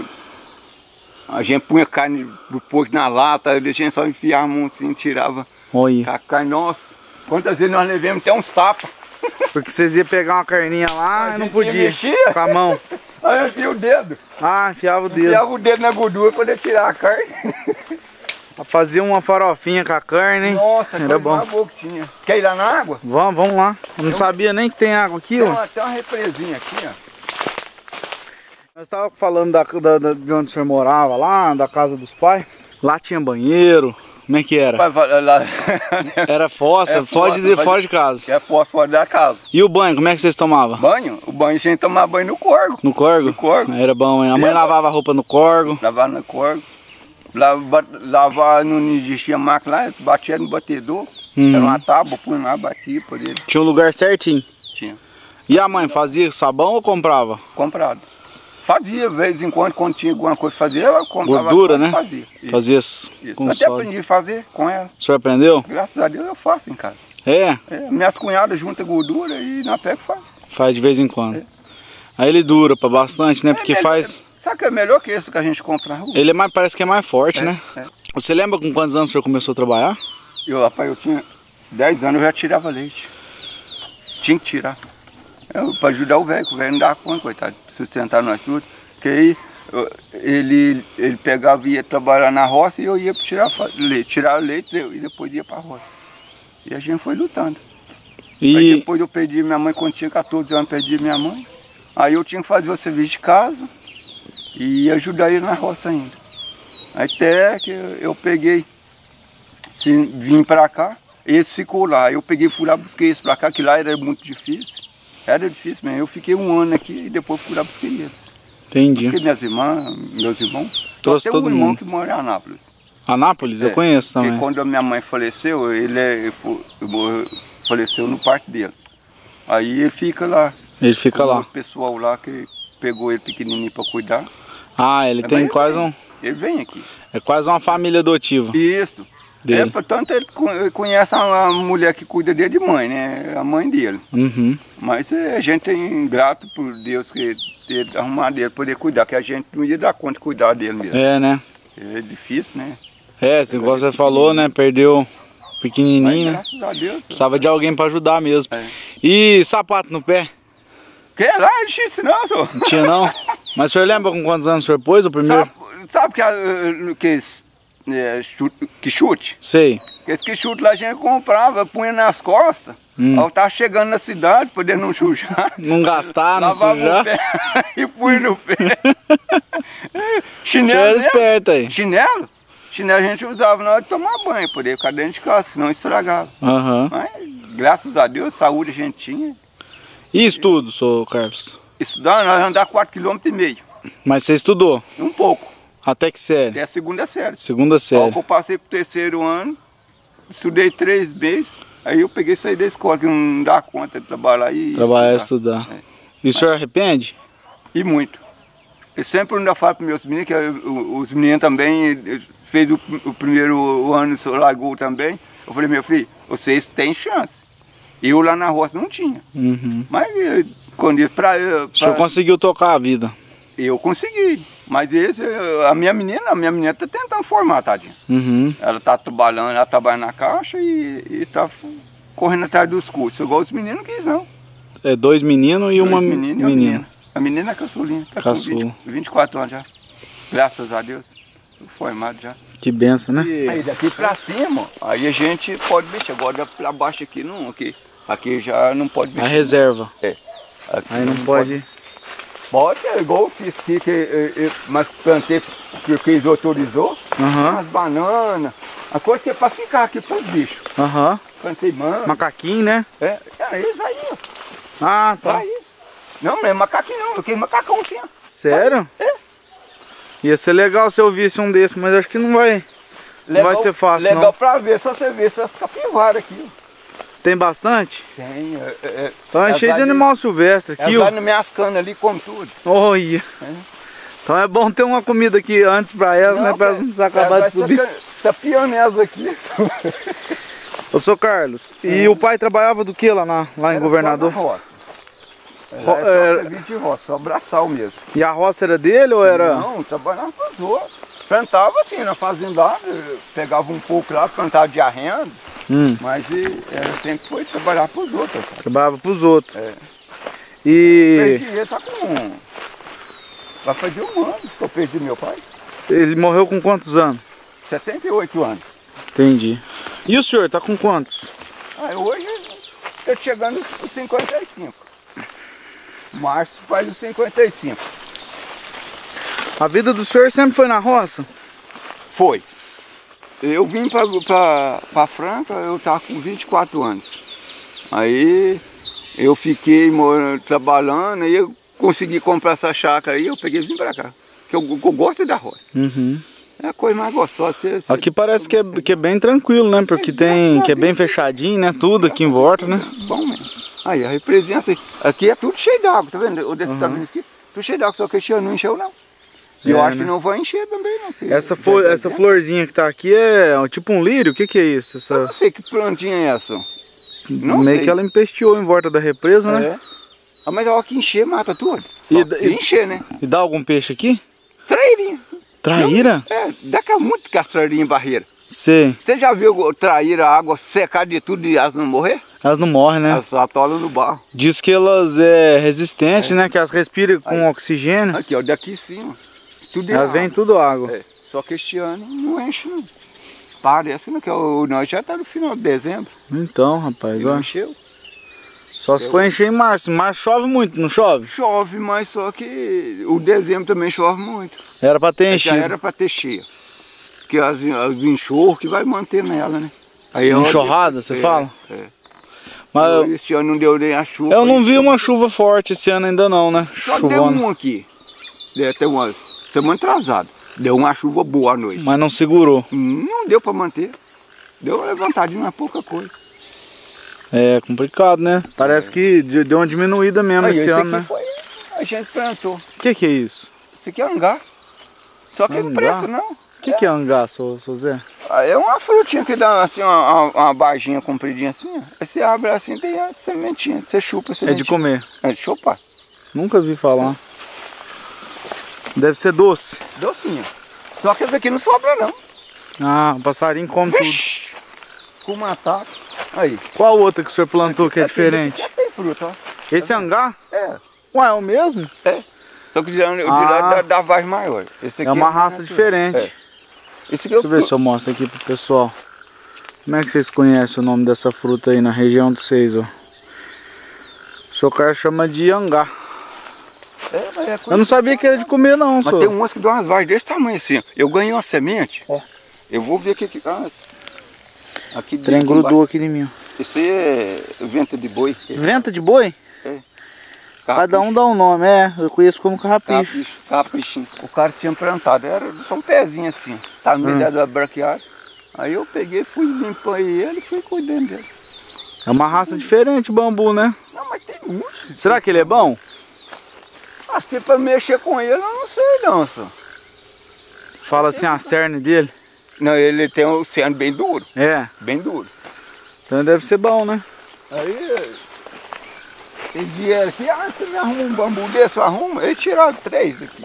A gente punha carne do porco na lata, a gente só enfiava a mão assim, tirava Oi. a carne. Nossa, quantas vezes nós levamos até uns tapas. Porque vocês iam pegar uma carninha lá e não podia. Mexia. Com a mão. Aí eu enfia o dedo. Ah, enfiava o dedo. Enfiava o dedo na gordura para poder tirar a carne. Fazia uma farofinha com a carne, hein? Nossa, era bom. Mais boa que tinha. Quer ir lá na água? Vamos, vamos lá. Eu não eu... sabia nem que tem água aqui, tem ó. Uma, tem uma represinha aqui, ó. Nós estávamos falando da, da, da, de onde o senhor morava lá, da casa dos pais. Lá tinha banheiro. Como é que era? Lá... Era fossa, é fora, de, fora, fora de casa. É fossa, fora da casa. E o banho, como é que vocês tomavam? Banho? O banho a gente tomava banho no corgo. No corgo? No corgo. Era bom, hein? A mãe é, lavava a roupa no corgo. Lavava no corgo. Lavar, lavar não existia máquina lá, batia no batedor. Uhum. Era uma tábua, punha lá, batia por ele. Tinha um lugar certinho? Tinha. E a mãe fazia sabão ou comprava? Comprado. Fazia, de vez em quando, quando tinha alguma coisa pra fazer, ela comprava. Gordura, né? Fazia. Isso. Fazia isso. Com Até sódio. Aprendi a fazer com ela. O senhor aprendeu? Graças a Deus eu faço em casa. É? É, minhas cunhadas juntam gordura e na pega faz. Faz de vez em quando. É. Aí ele dura pra bastante, né? É Porque melhor, faz... Sabe que é melhor que esse que a gente compra na rua? Ele é mais, parece que é mais forte, é, né? É. Você lembra com quantos anos o senhor começou a trabalhar? Eu, rapaz, eu tinha dez anos, eu já tirava leite. Tinha que tirar. Eu, pra ajudar o velho, o velho não dava conta, coitado, sustentar nós tudo. Porque aí eu, ele, ele pegava e ia trabalhar na roça e eu ia tirar leite, tirar leite e depois ia pra roça. E a gente foi lutando. E... Aí depois eu perdi minha mãe, quando tinha quatorze anos, perdi minha mãe. Aí eu tinha que fazer o serviço de casa e ajudar ele na roça ainda. Até que eu peguei, vim pra cá, esse ficou lá. Eu peguei, fui lá, busquei esse pra cá, que lá era muito difícil. Era difícil mesmo. Eu fiquei um ano aqui e depois fui lá, busquei eles. Entendi. Busquei minhas irmãs, meus irmãos. Trouxe todo um irmão mundo. que mora em Anápolis. Anápolis? É, eu conheço também. Porque quando a minha mãe faleceu, ele, ele faleceu no parto dele. Aí ele fica lá. Ele fica lá. O pessoal lá que pegou ele pequenininho para cuidar. Ah, ele Mas tem ele quase vem. um... Ele vem aqui. É quase uma família adotiva. Isso. Dele. É, portanto, ele conhece a mulher que cuida dele de mãe, né? A mãe dele. Uhum. Mas a gente tem grato por Deus que ele arrumar dele, poder cuidar, que a gente não ia dar conta de cuidar dele mesmo. É, né? É difícil, né? É, igual você falou, né? Perdeu pequenininho, Mas, né? graças a Deus. Precisava de alguém para ajudar mesmo. É. E sapato no pé? Que lá, não tinha isso não, senhor. Não tinha não? Mas o senhor lembra com quantos anos o senhor pôs o primeiro? Sabe, sabe que, uh, que, é, chute, que chute? Sei. Esse que chute lá a gente comprava, punha nas costas. Hum. Eu tava chegando na cidade, poder não sujar. Não gastar, não lavava sujar. o pé e punha no pé. Chinelo. Você era esperto aí. Chinelo? Chinelo a gente usava na hora de tomar banho, poder ficar dentro de casa, senão estragava. Uhum. Mas, graças a Deus, saúde a gente tinha. E estudo, senhor Carlos? Estudar, nós andamos quatro quilômetros e meio. Mas você estudou? Um pouco. Até que série? Até a segunda série. Segunda série. Eu passei pro terceiro ano, estudei três meses, aí eu peguei e saí da escola, que não dá conta de trabalhar e Trabalhar e estudar. estudar. É. E o senhor arrepende? E muito. Eu sempre ainda falo para meus meninos, que os meninos também fez o, o primeiro ano, o senhor largou também. Eu falei, meu filho, vocês têm chance. Eu lá na roça não tinha. Uhum. Mas com isso pra, O senhor conseguiu tocar a vida? Eu consegui, mas esse, a minha menina, a minha menina tá tentando formar, tadinha. Uhum. Ela tá trabalhando, ela trabalha na caixa e, e tá correndo atrás dos cursos. Igual os meninos não quis, não. É dois meninos e Dois uma meninos e uma menina. menina. A menina é caçulinha, tá Caçula. com vinte, vinte e quatro anos já. Graças a Deus. Formado já. Que benção, né? E aí daqui pra cima, aí a gente pode mexer. Agora pra baixo aqui não, aqui, aqui já não pode mexer. A reserva. É. Aqui Aí não, não pode... pode. Pode, é igual eu fiz aqui, que eu, eu, mas plantei porque eles autorizou. Aham. As bananas, a coisa que é pra ficar aqui pros bichos. Aham. Plantei manga. Macaquinho, né? É, é eles aí, ó. Ah, tá. Aí. Não, não é macaquinho não, eu queria macacão assim, ó. Sério? É. Ia ser legal se eu visse um desse, mas acho que não vai, não vai ser fácil, legal não. pra ver, só você ver essas capivaras aqui, ó. Tem bastante? Tem, é, é, Então é cheio de animal silvestre aqui, elas ó. lá nas minhas canas ali, come tudo. Olha. É. Então é bom ter uma comida aqui antes pra elas, né? Pra elas não acabar de subir. Tá piando elas aqui. Ô, seu Carlos, e É. o pai trabalhava do que lá, na, lá em Era Governador? só na roça. Ro- Era era- só de roça, só braçal mesmo. E a roça era dele ou era... Não, trabalhava com os outros. Plantava assim na fazendada, pegava um pouco lá, plantava de arrendo, Hum, mas e, era, sempre foi trabalhar para os outros. Cara. trabalhava pros outros. É. E Perdi, ele tá com. Vai fazer um ano que eu perdi meu pai. ele morreu com quantos anos? setenta e oito anos. Entendi. E o senhor, tá com quantos? Ah, hoje tá chegando os cinquenta e cinco. Março faz os cinquenta e cinco. A vida do senhor sempre foi na roça? Foi. Eu vim pra, pra, pra Franca, eu tava com vinte e quatro anos. Aí eu fiquei morando, trabalhando, aí eu consegui comprar essa chácara aí, eu peguei e vim pra cá. Que eu, eu gosto da roça. Uhum. É a coisa mais gostosa. Você, você... Aqui parece que é, que é bem tranquilo, né? Porque tem, que é bem fechadinho, né? Tudo aqui em volta, né? Bom mesmo. Aí a represença aqui é tudo cheio d'água, tá vendo? O desse Uhum. tamanho aqui, tudo cheio d'água, só que esse ano não encheu não. E eu É, acho né? que não vai encher também não. porque Essa, já flor, tá essa dentro. florzinha que tá aqui é tipo um lírio? O que que é isso? Eu Essa, não sei que plantinha é essa. Não meio sei. que ela empesteou em volta da represa, né? É. Ah, mas a hora que encher, mata tudo. E Só da- se e- encher, né? E dá algum peixe aqui? Traírinha. Traíra? É, dá cá muito castrarinha em barreira. Sei. Você já viu traíra, a água secar de tudo e elas não morrer? Elas não morrem, né? Elas atolam no barro. Diz que elas é resistentes, né? Que elas respiram com Aí. oxigênio. Aqui, ó, daqui sim, ó. Tudo é Ela água. vem tudo água. É, só que este ano não enche não. Parece não, que o, nós já tá no final de dezembro. Então, rapaz, E ó. não encheu. Só se for encher em março. Em março chove muito, não chove? Chove, mas só que o dezembro também chove muito. Era pra ter Já enchido. era para ter cheia. Porque as, as enxurros que vai manter nela, né? Aí, ó, Enxurrada, você é, fala? É. Mas eu, Esse ano não deu nem a chuva. eu não vi uma chuva forte esse ano ainda não, né? Só deu Chuvona. um aqui. Deu até uma semana atrasada. Deu uma chuva boa à noite. Mas não segurou. Não deu para manter. Deu uma levantadinha, mas pouca coisa. É complicado, né? Parece que de- deu uma diminuída mesmo Aí, esse esse ano, aqui né? foi, a gente plantou. O que que é isso? Esse aqui é angá. Só que não Angá? presta não. O que que é angá, seu, seu Zé? Ah, é uma frutinha que dá assim, uma, uma, uma barginha compridinha assim, ó. Aí você abre assim, tem a sementinha. Você chupa a É sementinha. de comer. É de chupar. Nunca vi falar. Deve ser doce. Docinho. Só que esse aqui não sobra não. Ah, o passarinho come tudo. Vixe! Com uma ataque. Aí. Qual outra que o senhor plantou que é Aqui, diferente? Já tem fruta, ó. Esse angá? É. Ué, é o mesmo? É. Só que de lá, de Ah. lá da, da vaz maior. Esse aqui É uma mais raça natural. diferente. É. Esse aqui é o Deixa eu ver se eu mostro aqui pro pessoal. Como é que vocês conhecem o nome dessa fruta aí na região de vocês, ó? O seu cara chama de angá. É, mas é Eu não sabia que era de comer não, Mas senhor. tem umas que dão umas vagens desse tamanho assim. Eu ganhei uma semente. Ó. Eu vou ver o que que... Ah, aqui O trem dentro, grudou aqui em mim, ó. embaixo. Isso aí é venta de boi. Venta de boi? É. Cada um dá um nome, é. Eu conheço como carrapicho. Capricho, caprichinho. O cara tinha plantado, era só um pezinho assim. Tá no Hum. meio da braquiária. Aí eu peguei, fui limpando ele e fui cuidando dele. É uma raça diferente o bambu, né? Não, mas tem muito. Será que ele é bom? Assim, pra mexer com ele, eu não sei não, senhor. Fala assim a cerne dele. Não, ele tem um oceano bem duro, É. bem duro. Então deve ser bom, né? Aí, Eles vieram aqui, ah, você me arruma um bambu desse, eu arrumo. Eles tiraram três aqui.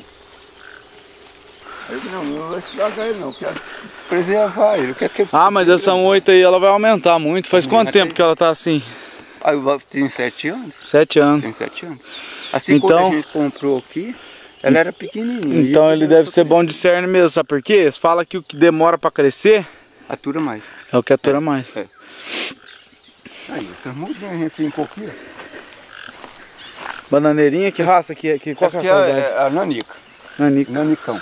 Eu disse, não, não vou estragar ele não, eu quero preservar ele. Eu quero que... Ah, mas essa moita aí ela vai aumentar muito. Faz quanto tempo que ela tá assim? Ah, eu tenho sete anos. Sete anos. Tem sete anos. Assim, Então- quando a gente comprou aqui, ela era pequenininha. Então E ele eu deve só ser bom de cerne mesmo, sabe por quê? Eles falam que o que demora pra crescer atura mais. é o que atura mais. É. Aí, essas mudinhas a gente fincou aqui, ó. Bananeirinha, que raça que é? Que, qual Essa que aqui é a é, qualidade? é a nanica. Nanica. Nanicão.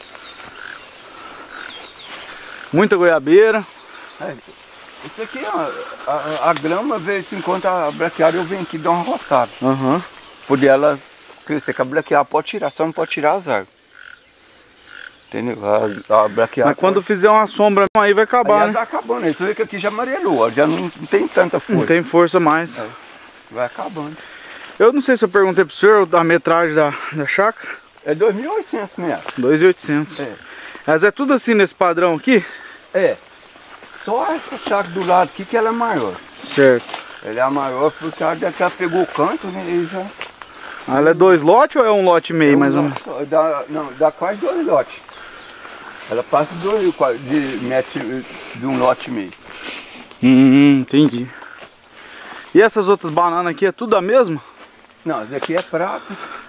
Muita goiabeira. É, isso aqui, ó, a, a grama, veio, se encontra a braquiária, eu venho aqui dar uma roçada. Aham. Poder ela crescer, que a braquiária pode tirar, só não pode tirar as árvores. Entendeu? A, a braquiária. Mas quando fizer uma sombra aí vai aí acabar, ela né? tá acabando, isso vê que aqui já amarelou, ó, já não, não tem tanta força. Não tem força mais. É, vai acabando. Eu não sei se eu perguntei pro senhor a metragem da, da chácara. É dois mil e oitocentos metros. dois mil e oitocentos. É. Mas é tudo assim nesse padrão aqui? É. Só essa chácara do lado aqui que ela é maior. Certo. Ela é a maior porque ela já pegou o canto, né? E já... Ah, ela é dois lotes ou é um lote e meio, é um mais ou menos? lote, dá, não, dá quase dois lotes. Ela passa dois quase, de metro de um lote e meio. Hum, entendi. E essas outras bananas aqui é tudo a mesma? Não, essa aqui é prata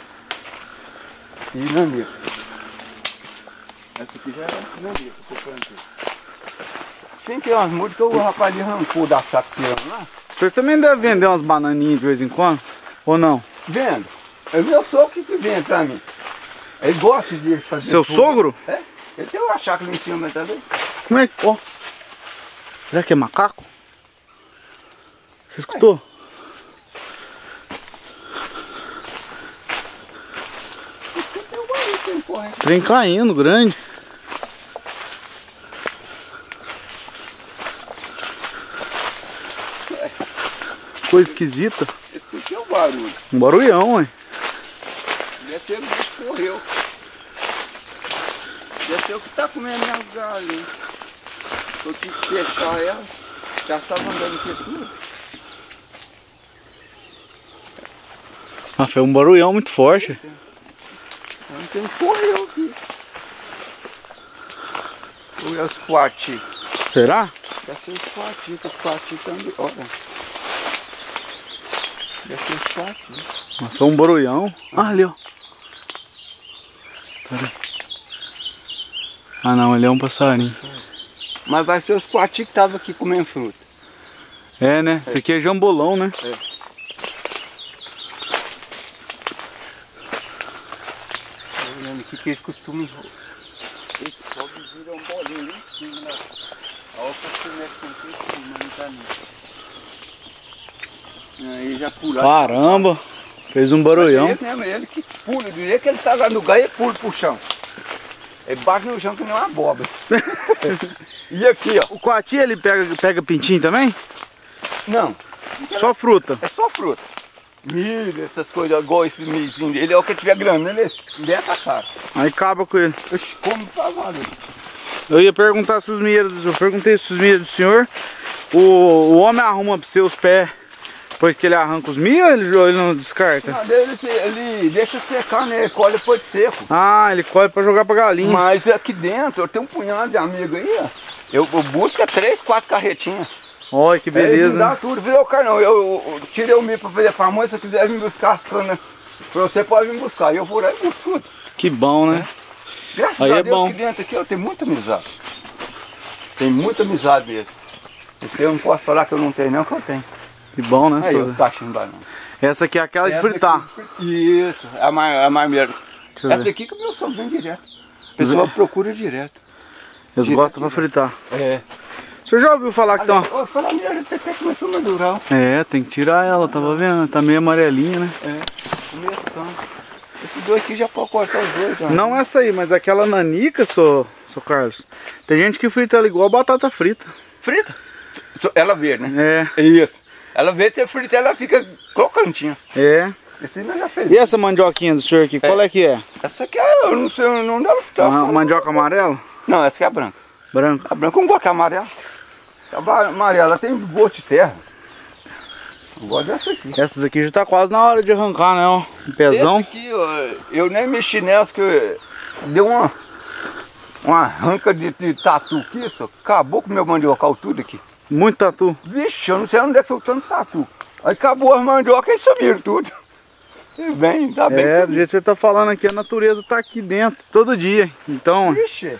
e nanica. Essa aqui já é nanica que eu plantei. Sim, tem umas mudas que o rapaz arrancou da chácara tirando lá. O senhor também deve vender umas bananinhas de vez em quando? Ou não? Vendo. É o meu sogro que que vem pra mim. Ele gosta de fazer Seu tudo. sogro? É. Ele tem uma chácara lá em cima, tá vendo? Como é que... Ó. Será que é macaco? Você escutou? Tem um barulho que ele corre. Trem caindo, grande. Coisa esquisita. Escutei o barulho. Um barulhão, hein? Deve ter o bicho que correu. Deve ser o que tá comendo minhas galinhas. Eu tive que fechar ela. Já estava andando aqui tudo. Ah, foi um barulhão muito forte. Não tem um correu aqui. Olha os quati. Será? Deve ser os quati, que os quati também. Olha. Deve ser os quati. Ah, foi um barulhão. Ah, ali, ó. Pera aí. Ah, não, ali é um passarinho. Mas vai ser os quati que estavam aqui comendo fruta. É, né? Esse aqui é jambolão, né? É. Olhando aqui que eles costumam. Eles podem virar um bolinho ali em cima, né? A outra se mexe aqui em cima, não tá nem. Aí já pularam. Caramba! Fez um barulhão. Ele, mesmo, ele que pula, do jeito que ele tá lá no galho, ele pula pro chão. Ele bate no chão que nem uma abóbora. E aqui, ó. O coati ele pega, pega pintinho também? Não, Só fruta. é só fruta. Milho, essas coisas, igual esse milhozinho dele, é o que tiver grana, ele dessa cara. Aí acaba com ele. Oxi, como tá valendo? Eu ia perguntar se os milheiros, eu perguntei se os milheiros do senhor, o, o homem arruma para seus pés depois que ele arranca os milhos ou ele, ou ele não descarta? Não, ele, ele deixa secar, né? Ele colhe depois de seco. Ah, ele colhe para jogar para galinha. Mas aqui dentro, eu tenho um punhado de amigo aí, ó. Eu, eu busco é três, quatro carretinhas. Olha que beleza. Eles não dá Né? tudo, viu, cara? Não, eu, eu tirei o milho pra fazer pamonha, se você quiser vir buscar as canas, pra você pode vir buscar. E eu vou lá e busco tudo. Que bom, né? Graças Aí a é Deus bom. que dentro aqui eu tenho muita amizade. Tem muita amizade mesmo. Porque eu não posso falar que eu não tenho, não, que eu tenho. Que bom, né, Aí, Souza? eu cachinho banana. Essa aqui é aquela de Essa fritar. aqui, isso, é a mais, a mais mesmo. Deixa eu Essa ver. aqui que o meu sogro vem direto. A pessoa procura direto. Eles direto, gostam para fritar. É. O senhor já ouviu falar que tem uma... Eu falo mesmo, até começou a madurar. É, tem que tirar ela, tava vendo? Tá meio amarelinha, né? É, começando. Esses dois aqui já pode cortar os dois. Já. Não essa aí, mas aquela nanica, sou, sou Carlos. Tem gente que frita ela igual batata frita. Frita? Ela verde, né? É, Isso. Ela verde, você frita, ela fica crocantinha. é. Esse nós já fez. E essa mandioquinha do senhor aqui, qual é que é? Essa aqui é, eu não sei o nome dela. Tá Uma mandioca amarela? Não, essa aqui é a branca. Branca. A branca eu não gosto que é amarela. A amarela tem gosto de terra. Eu gosto dessa aqui. Essas aqui já tá quase na hora de arrancar, né? Ó, um pezão. Esse aqui, ó, eu nem mexi nessa, que deu uma, uma arranca de, de tatu aqui, só. Acabou com o meu mandiocal tudo aqui. Muito tatu. Vixe, eu não sei onde é que foi tanto tatu. Aí acabou as mandiocas e sumiram tudo. E bem, tá bem. É, do jeito que você tá falando aqui, a natureza tá aqui dentro, todo dia. Então... Vixe.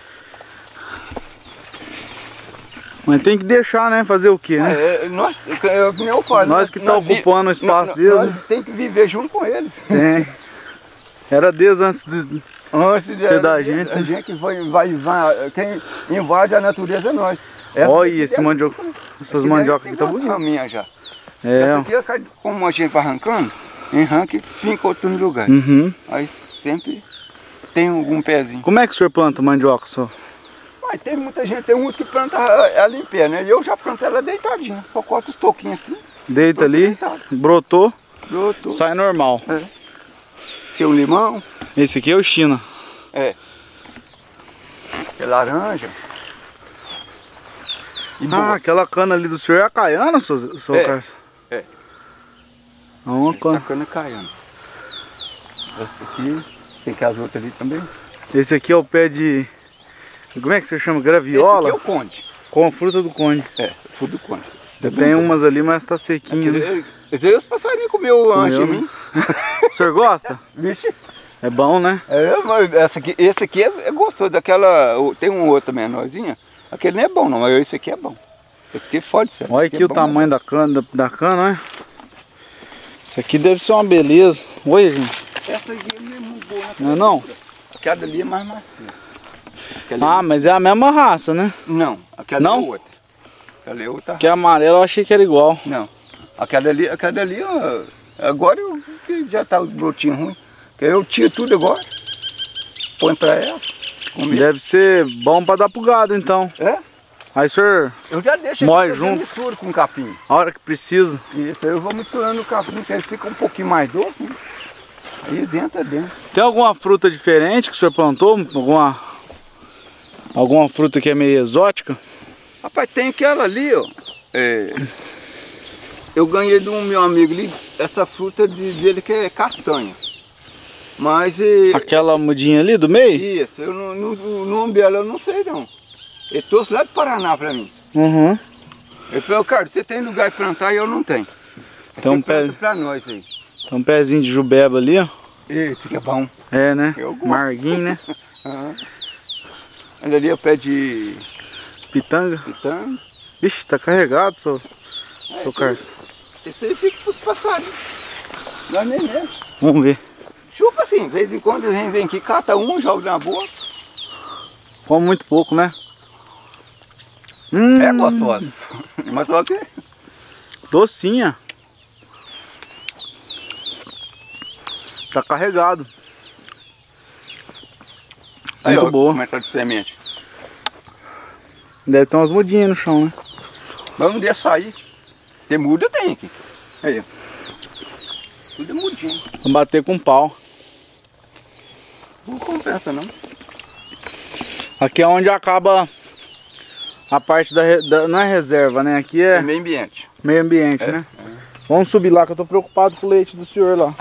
Mas tem que deixar, né? Fazer o quê, né? É, nós, eu, eu falo, nós que tá ocupando o espaço deles. Nós tem que viver junto com eles. Tem. Era desde antes de, antes de ser da gente. A gente vai, vai, vai, quem invade a natureza é nós. Essa olha esse mandioca. Essas mandiocas aqui tá bonitas. minha já. É. Essa aqui, como a gente vai arrancando, arranca e finca outro no lugar. Uhum. Aí sempre tem algum pezinho. Como é que o senhor planta mandioca, só? Mas tem muita gente, tem uns que planta ela em pé, né? Eu já planto ela deitadinha, só corto os toquinhos assim. Deita ali, deitado. brotou, brotou, sai normal. É. Esse é o limão. Esse aqui é o China. É. É laranja. E ah, boa. Aquela cana ali do senhor é a caiana, seu, seu é. Carlos? É. É uma cana. Essa cana é caiana. Essa aqui, tem que as outras ali também. Esse aqui é o pé de... Como é que você chama? Graviola? Esse aqui é o conde. Com a fruta do conde. É, fruta do conde. Já tem umas ali, mas tá sequinho. Aquele, né? Esse aí os passarinhos comeu antes de mim. O senhor gosta? Vixe. É bom, né? É, mas essa aqui, esse aqui é, é gostoso. Daquela, tem um outro menorzinho. Aquele não é bom não, mas esse aqui é bom. Esse aqui pode ser. Olha aqui é o tamanho da cana, da, da cana, né? Isso aqui deve ser uma beleza. Oi, gente. Essa aqui é muito boa. Não é não? Aquela ali é mais macia. Ah, mas é a mesma raça, né? Não, aquela não? é outra. Aquela é outra. Que é amarela eu achei que era igual. Não. Aquela ali, aquela ali, ó, agora eu, já tá os brotinhos ruins. Eu tiro tudo agora. Põe pra ela. Comer. Deve ser bom pra dar pro gado, então. É? Aí o senhor eu já deixo moe aqui, junto. Eu misturo com capim. A hora que precisa. Isso, aí eu vou misturando o capim, que ele fica um pouquinho mais doce, né? Aí eles entram dentro. Tem alguma fruta diferente que o senhor plantou? Alguma, alguma fruta que é meio exótica? Rapaz, tem aquela ali, ó. É, eu ganhei de um meu amigo ali, essa fruta diz ele que é castanha. Mas... E, aquela mudinha ali do meio? Isso, eu não, no, o nome dela eu não sei não. Ele trouxe lá do Paraná pra mim. Uhum. Ele falou, cara, você tem lugar de plantar e eu não tenho. Tem um pé... pra nós aí. Tem um pezinho de jubeba ali, ó. Esse que é bom. É, né? Eu gosto. Marguinho, né? Uhum. Olha ali é o pé de... pitanga. Pitanga. Ixi, tá carregado, seu, é, seu Carlos. Esse aí fica pros passarinhos. Nós nem mesmo. Vamos ver. Chupa assim, de vez em quando a gente vem aqui, cata um, joga na boca. Come muito pouco, né? Hum. É gostoso. Mas só que... docinha. Tá carregado. Aí, muito ó, boa. como é que tá de semente? Deve ter umas mudinhas no chão, né? Mas não deixa sair. Tem muda, tem aqui. Aí, ó. Tudo é mudinho. Vamos bater com pau. Não compensa, não. Aqui é onde acaba a parte da, da... não é reserva, né? Aqui é... É meio ambiente. Meio ambiente, é, né? É. Vamos subir lá que eu tô preocupado com o leite do senhor lá.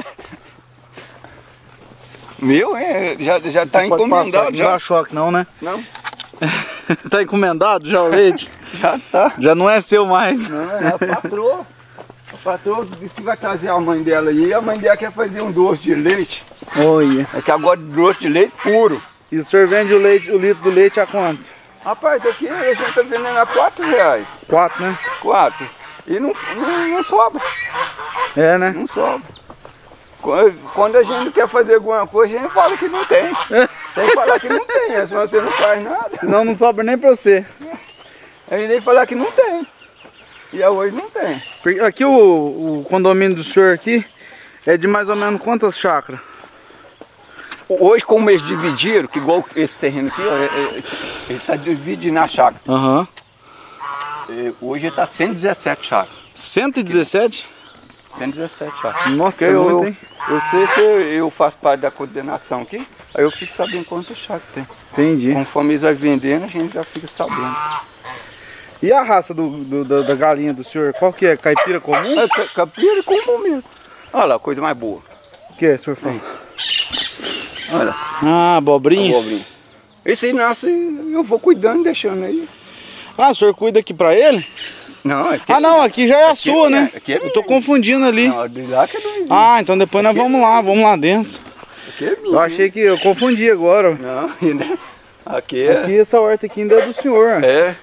Meu, é, já, já tá encomendado. Passar, já. Não dá choque não, né? Não. Tá encomendado já o leite? Já tá. Já não é seu mais. Não, é a patroa. A patroa disse que vai trazer a mãe dela aí. E a mãe dela quer fazer um doce de leite. Olha. É que agora doce de leite puro. E o senhor vende o, leite, o litro do leite a quanto? Rapaz, daqui a gente tá vendendo a quatro reais. Quatro, né? Quatro. E não, não, não sobra. É, né? Não sobra. Quando a gente quer fazer alguma coisa, a gente fala que não tem. Tem que falar que não tem, senão você não faz nada. Senão não sobra nem pra você. A gente tem que falar que não tem. E hoje não tem. Aqui o, o condomínio do senhor aqui é de mais ou menos quantas chácaras? Hoje, como eles dividiram, que igual esse terreno aqui, ó, ele está dividindo na chácara. Aham. Uhum. Hoje está cento e dezessete chácaras. cento e dezessete? cento e dezessete chácaras. Nossa, eu, muito, eu, hein? eu sei que eu faço parte da coordenação aqui, aí eu fico sabendo quantas chácaras tem. Entendi. Conforme eles vão vendendo, a gente já fica sabendo. E a raça do, do, da, da galinha do senhor? Qual que é? Caipira comum? É caipira comum mesmo. Olha lá, coisa mais boa. O que é, senhor fala? Olha. Ah, abobrinha. Abobrinha. Esse aí nasce, eu vou cuidando, deixando aí. Ah, o senhor cuida aqui pra ele? Não, aqui Ah, não, aqui já é a aqui sua, é, né? aqui é eu tô minha. confundindo ali. Não, de lá que é do vizinho. Ah, então depois nós vamos lá, vamos lá dentro. Aqui é minha. Eu achei que eu confundi agora. Não, ainda. Aqui é. Aqui essa horta aqui ainda é do senhor. É.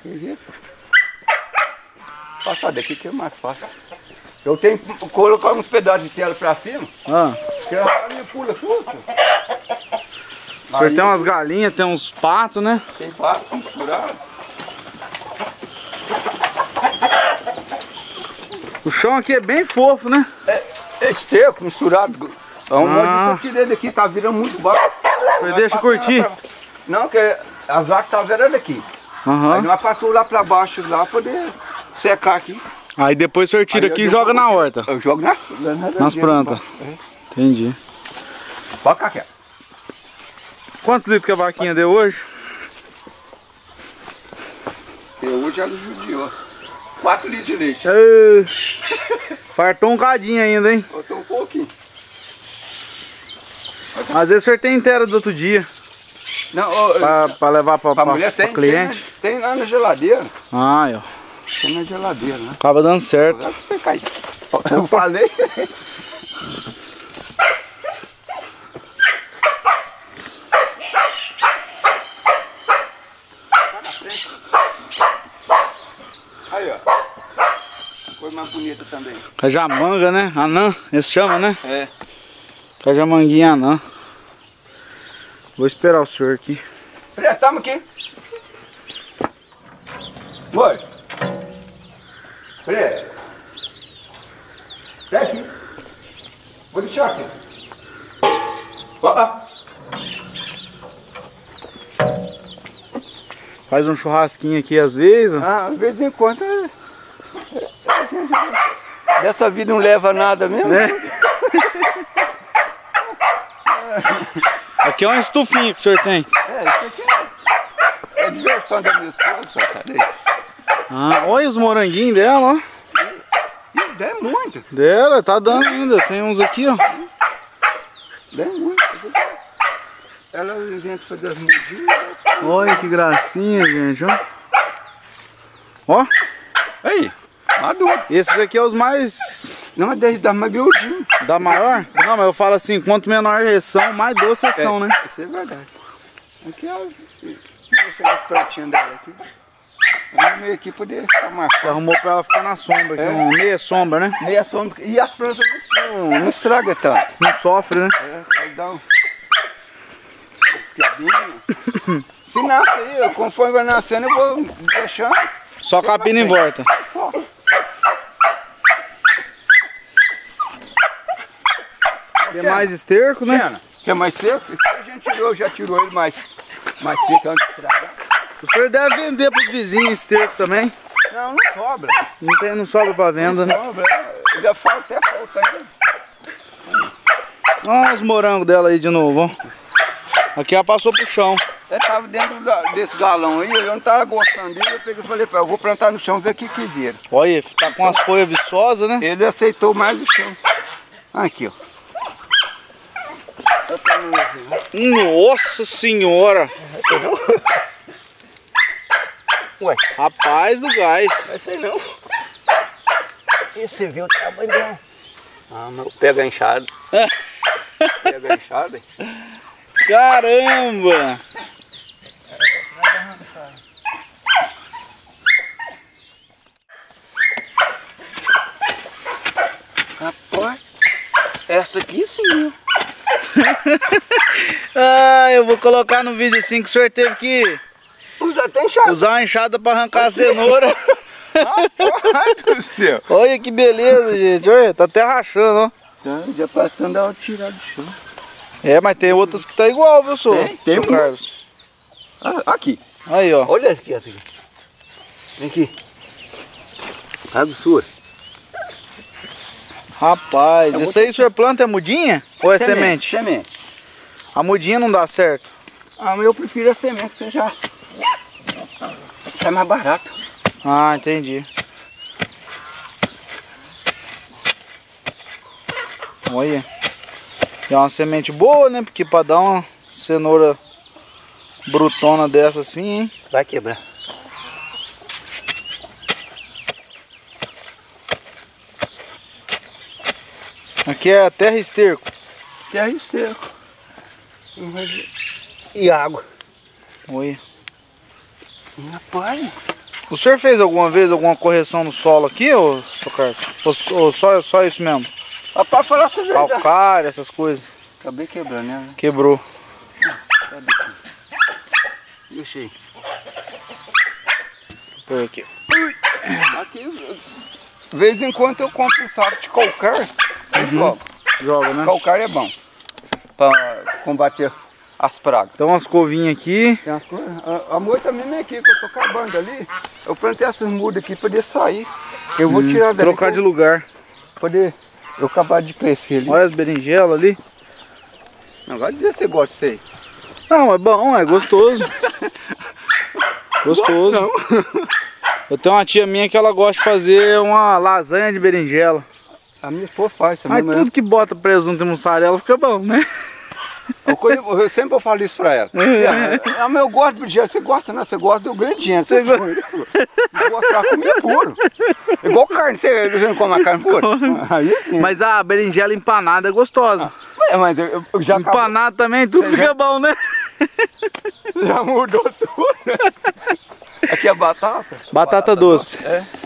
Passar daqui que é mais fácil. Eu tenho que colocar uns pedaços de tela pra cima, Ah. porque a galinha pula solta. O senhor tem umas galinhas, tem uns patos, né? Tem pato misturado. O chão aqui é bem fofo, né? É, é esterco misturado. É um Ah. monte que eu tirei daqui, tá virando muito baixo. Você deixa curtir. Pra... Não, que as vacas tá virando aqui. Aham. Aí nós passou lá pra baixo, lá pra poder secar aqui. Aí depois o senhor tira Aí eu aqui e jogo- joga na horta. Eu jogo nas, nas, Nas plantas. É. Entendi. Pode cá, quer. Quantos litros que a vaquinha deu hoje? Eu hoje ela judiou. quatro litros de leite. Ê, fartou um cadinho ainda, hein? Faltou um pouquinho. Às vezes o senhor tem inteira do outro dia. Não, ó, Pra, pra levar pra, pra pra, mulher tem, pra cliente. Tem, tem lá na geladeira. Ah, ó. Tem na geladeira, né? Acaba dando certo. Agora você cai. Eu falei. Aí, ó. Coisa mais bonita também. Cajamanga, né? Anã, esse chama, né? É. Cajamanguinha anã. Vou esperar o senhor aqui. Peraí, tamo aqui. Oi. Peraí. Vem aqui. Vou deixar aqui. Ó, ó. Faz um churrasquinho aqui às vezes. ó. Ah, de vez em quando. é- Dessa vida não leva nada mesmo. Né? Aqui é uma estufinha que o senhor tem. É, isso aqui é, é diversão da minha esposa, cara. Ah, olha os moranguinhos dela, ó. Ih, dá muito, Dela, tá dando ainda. Tem uns aqui, ó. dá muito. Ela inventa fazer as mudinhas. Olha que gracinha, gente, ó. Ó, Aí, maduro. esses aqui é os mais... Não, mas deve dar mais grudinho. Da maior? Não, mas eu falo assim, quanto menor eles são, mais doce eles são, né? Isso é verdade. Aqui é. Deixa as pratinhas dela aqui. Vamos meio aqui poder ficar mais Você arrumou pra ela ficar na sombra, aqui, É. uma meia sombra, né? meia sombra. E as plantas não, não estragam tanto. Não sofre, né? É, aí dá um. Esquerdinho. Se nasce aí, eu, conforme vai nascendo, eu vou deixando. Só capina em volta. Só. Tem mais esterco, né? Pena. Quer mais seco? Esse a gente tirou, já tirou ele mais, mais seco antes de estragar. O senhor deve vender pros vizinhos esterco também. Não, não sobra. Não, tem, não sobra pra venda, né? Sobra. Ainda falta, até falta ainda. Olha os morangos dela aí de novo, ó. Aqui ela passou pro chão. Eu tava dentro da- desse galão aí, eu não tava gostando dele, eu peguei e falei pra ele, eu vou plantar no chão, ver o que que vira. Olha, tá com as folhas viçosas, né? Ele aceitou mais o chão. Aqui, ó. Nossa senhora! Ué, Rapaz do gás. esse aí não. Esse viu o tamanho dela. Ah, mas pega a enxada. Pega a enxada. Caramba! Rapaz, essa aqui sim. Ah, eu vou colocar no vídeo assim que o senhor teve que Usa até enxada. usar uma enxada pra arrancar a cenoura. Rapaz do céu. Olha que beleza, gente. Olha, tá até rachando, ó. Tá, já passando a tirar do chão. É, mas tem outras que tá igual, viu, senhor? Tem, tem Seu muito. Carlos. Ah, aqui. Aí, ó. Olha aqui, essa aqui. Vem aqui. Água sua. Rapaz, esse aí o senhor planta é mudinha? Ou é semente? Semente. A mudinha não dá certo. Ah, mas eu prefiro a semente, você já... É mais barato. Ah, entendi. Olha. É uma semente boa, né? Porque pra dar uma cenoura brutona dessa assim, hein? Vai quebrar. Aqui é terra e esterco. Terra e esterco. E água. Olha. Rapaz. O senhor fez alguma vez alguma correção no solo aqui, ô, seu Carlos? Ou, ou só, só isso mesmo? Rapaz, falar a verdade. Calcário, essas coisas. Acabei quebrando, né? Quebrou. Deixa aí. Por aqui. Aqui, de vez em quando eu compro um saco de calcário e Uhum. jogo. Joga, né? Calcário é bom para combater as pragas. Então umas covinhas aqui. Tem as coisas. A, a moita mesmo é aqui, que eu tô acabando ali. Eu plantei essas mudas aqui para poder sair. Eu vou Hum, tirar dali. trocar de lugar. Pra poder eu acabar de crescer ali. Olha as berinjelas ali. Não vai dizer que você gosta disso aí. Não, é bom, é gostoso. Gostoso. Gosto não. Eu tenho uma tia minha que ela gosta de fazer uma lasanha de berinjela. A minha esposa faz Mas também. tudo que bota presunto e mussarela fica bom, né? Eu, eu sempre eu falo isso pra ela. É, é, mas eu gosto de berinjela. Você gosta, né? Você gosta do ingrediente. Você gosta de comer puro. Igual carne. Você, você não come a carne pura? Aí sim. Mas a berinjela empanada é gostosa. É, mas eu, eu já empanada acabou. Também, tudo fica já... bom, né? Já mudou tudo. Aqui é batata. Batata, batata doce. doce. É.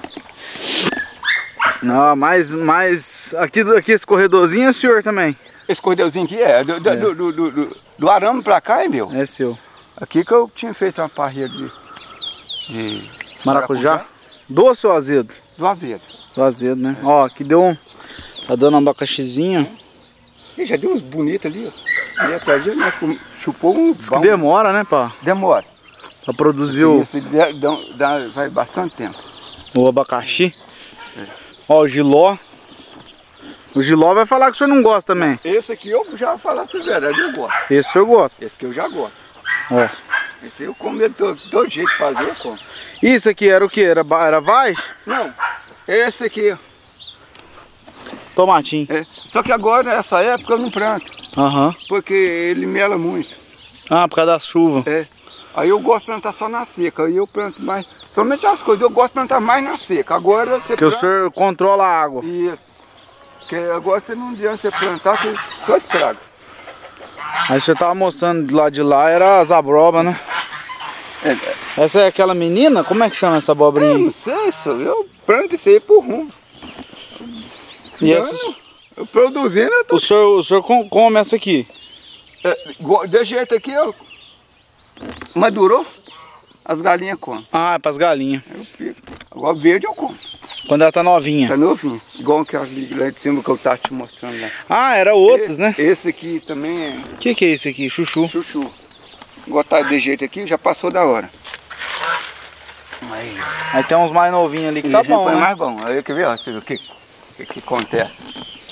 Não, mas, mas aqui, aqui esse corredorzinho é o senhor também? Esse corredorzinho aqui é, do, é. Do, do, do, do, do arame pra cá, é meu. É seu. Aqui que eu tinha feito uma parrilha de, de maracujá. maracujá. Doce ou azedo? Do azedo. Do azedo, né? É. Ó, aqui deu um... Tá dando um abacaxizinho. E já deu uns bonitos ali, ó. Ali atrás, né? Chupou um... Diz que demora, né, pá? Demora. Pra produzir o... Isso dá, dá, dá, vai bastante tempo. O abacaxi. É. Ó, o giló. O giló vai falar que o senhor não gosta também. Esse aqui eu já falar a verdade, eu gosto. Esse o senhor gosta? Esse aqui eu já gosto. Ó. Esse eu como de todo, todo jeito de fazer, eu como. Isso aqui era o que? Era, era vaz? Não. Esse aqui, ó. Tomatinho. É. Só que agora, nessa época, eu não planto. Aham. Uhum. Porque ele mela muito. Ah, por causa da chuva. É. Aí eu gosto de plantar só na seca. Aí eu planto mais. Somente as coisas, eu gosto de plantar mais na seca. Agora você que planta... o senhor controla a água. Isso. Porque agora você não adianta você plantar, que só estraga. Aí você tava mostrando de lá de lá, era as abroba, né? É. Essa é aquela menina? Como é que chama essa abobrinha? Eu não sei, só eu planto isso aí por rumo. E essas... Eu produzindo, eu tô... O senhor, o senhor come essa aqui? É, de jeito aqui, ó. Madurou, as galinhas comem. Ah, é pras galinhas. Eu fico. Agora verde eu como. Quando ela tá novinha. Tá novinho. Igual aquela lá de cima que eu tava te mostrando lá. Ah, era outros, esse, né? Esse aqui também é... O que que é esse aqui? Chuchu. Chuchu. Igual tá de jeito aqui, já passou da hora. Aí, aí tem uns mais novinhos ali que e tá bom, né? mais bom. Aí quer ver, ó, o que, que, que acontece.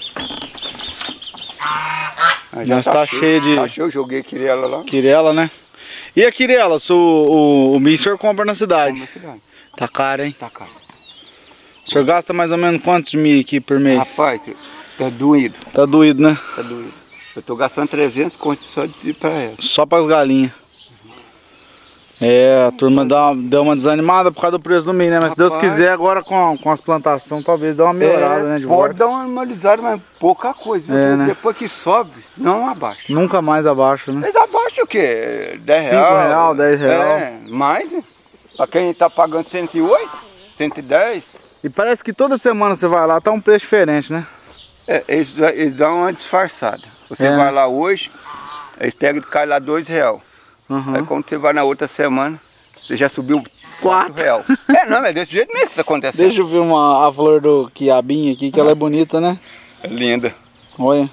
Aí já Mas tá, tá cheio, cheio de... Tá cheio, eu joguei quirela lá. Quirela, né? E a quirela, o, o, o milho o senhor compra na cidade? Na cidade. Tá caro, hein? Tá caro. O senhor gasta mais ou menos quantos milho aqui por mês? Rapaz, tá doído. Tá doído, né? Tá doído. Eu tô gastando trezentos contos só de pra ela. Só pras galinhas. É, a turma dá, deu uma desanimada por causa do preço do milho, né? Mas se Deus quiser, agora com, com as plantações, talvez dê uma melhorada, é, né? De pode volta. dar uma analisada, mas pouca coisa. É, né? Depois que sobe, não abaixa. Nunca mais abaixo, né? Mas abaixa o quê? dez cinco reais? real, dez real. É, mais, né? Pra quem tá pagando cento e oito, cento e dez. E parece que toda semana você vai lá, tá um preço diferente, né? É, eles, eles dão uma disfarçada. Você é, vai né? lá hoje, eles pegam e cai lá dois reais. Uhum. Aí quando você vai na outra semana, você já subiu quatro reais. É, não, é desse jeito mesmo que tá acontecendo. Deixa eu ver uma, a flor do quiabinha aqui, que ah. ela é bonita, né? É linda. Olha.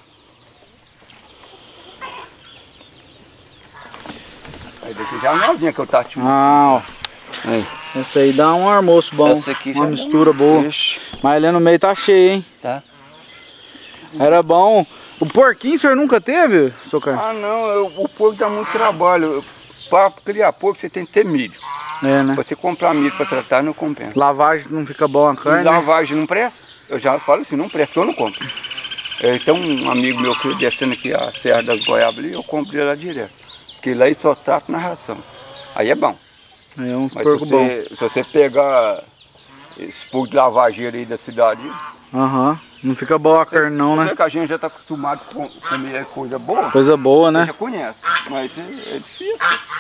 Aí daqui já é a novinha que eu tava te mostrando. Ah, ó. Aí. Essa aí dá um almoço bom. Essa aqui uma já mistura dá. boa. Ixi. Mas ali no meio tá cheio, hein? Tá. Era bom. O porquinho o senhor nunca teve, seu cara? Ah, não. Eu, o porco dá muito trabalho. Para criar porco você tem que ter milho. É, né? Você comprar milho para tratar não compensa. Lavagem não fica bom a carne, né? Lavagem não presta. Eu já falo assim, não presta, que eu não compro. É, tem um amigo meu que descendo aqui a Serra das Goiabas ali, eu compro ele lá direto. Porque lá ele só trata na ração. Aí é bom. É uns Mas porco se bom. você, se você pegar esse pouco de lavageiro aí da cidade, Aham. Uhum. Não fica boa a carne não, né? você que a gente já está acostumado com comer coisa boa. Coisa boa, né? Você já conhece, mas é, é difícil.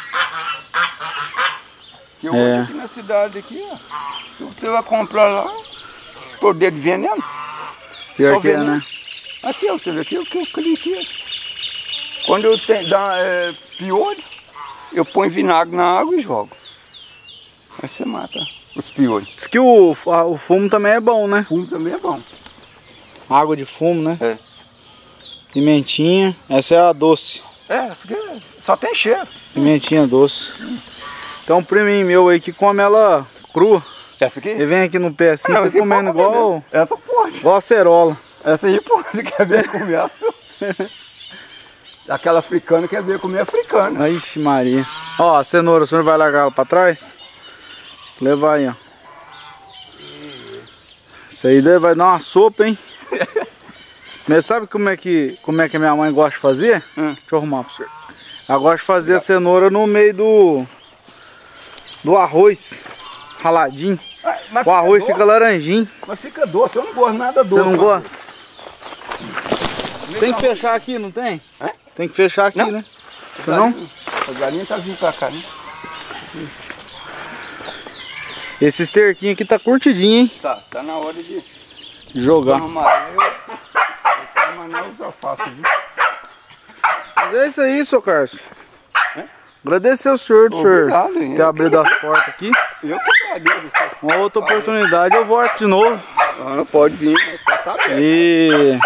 Porque É. hoje aqui na cidade aqui, ó, se você vai comprar lá, poder de veneno. Pior só que é, veneno. né? Aqui, ó, você vê aqui, o que eu cliquei aqui. Quando eu tenho, dá é, piolho, eu ponho vinagre na água e jogo. Aí você mata os piolhos. Diz que o, a- o fumo também é bom, né? Fumo também é bom. Água de fumo, né? É. Pimentinha. Essa é a doce. É, essa aqui é- só tem cheiro. Pimentinha doce. Tem um priminho meu aí que come ela crua. Essa aqui? Ele vem aqui no pé assim, Não, tá essa aí comendo pode comer igual, mesmo. Essa pode. igual acerola. Essa aí pode, quer ver comer. Aquela africana quer ver comer africana. Ixi Maria. Ó, a cenoura, o senhor vai largar ela pra trás? Leva aí, ó. Isso aí daí vai dar uma sopa, hein? Mas sabe como é que, como é que a minha mãe gosta de fazer? Hum. Deixa eu arrumar pro senhor. Ela gosta de fazer a cenoura no meio do, do arroz, raladinho. Ah, mas O arroz doce, fica laranjinho. Mas fica doce, eu não gosto nada doce. Você não gosta? Tem que fechar aqui, não tem? É? Tem que fechar aqui, Não. né? Senão, A galinha tá vindo pra cá, né? esse esterquinho aqui tá curtidinho, hein? Tá, tá na hora de Jogar. arrumar. Eu, eu, mas não usa fácil, viu? Mas é isso aí, seu Carlos. Agradecer ao senhor, do senhor Obrigado, hein? ter abrido as portas aqui. Eu que agradeço. Uma outra oportunidade eu volto de novo. Ah, não pode vir, né? Tá, tá aberto. E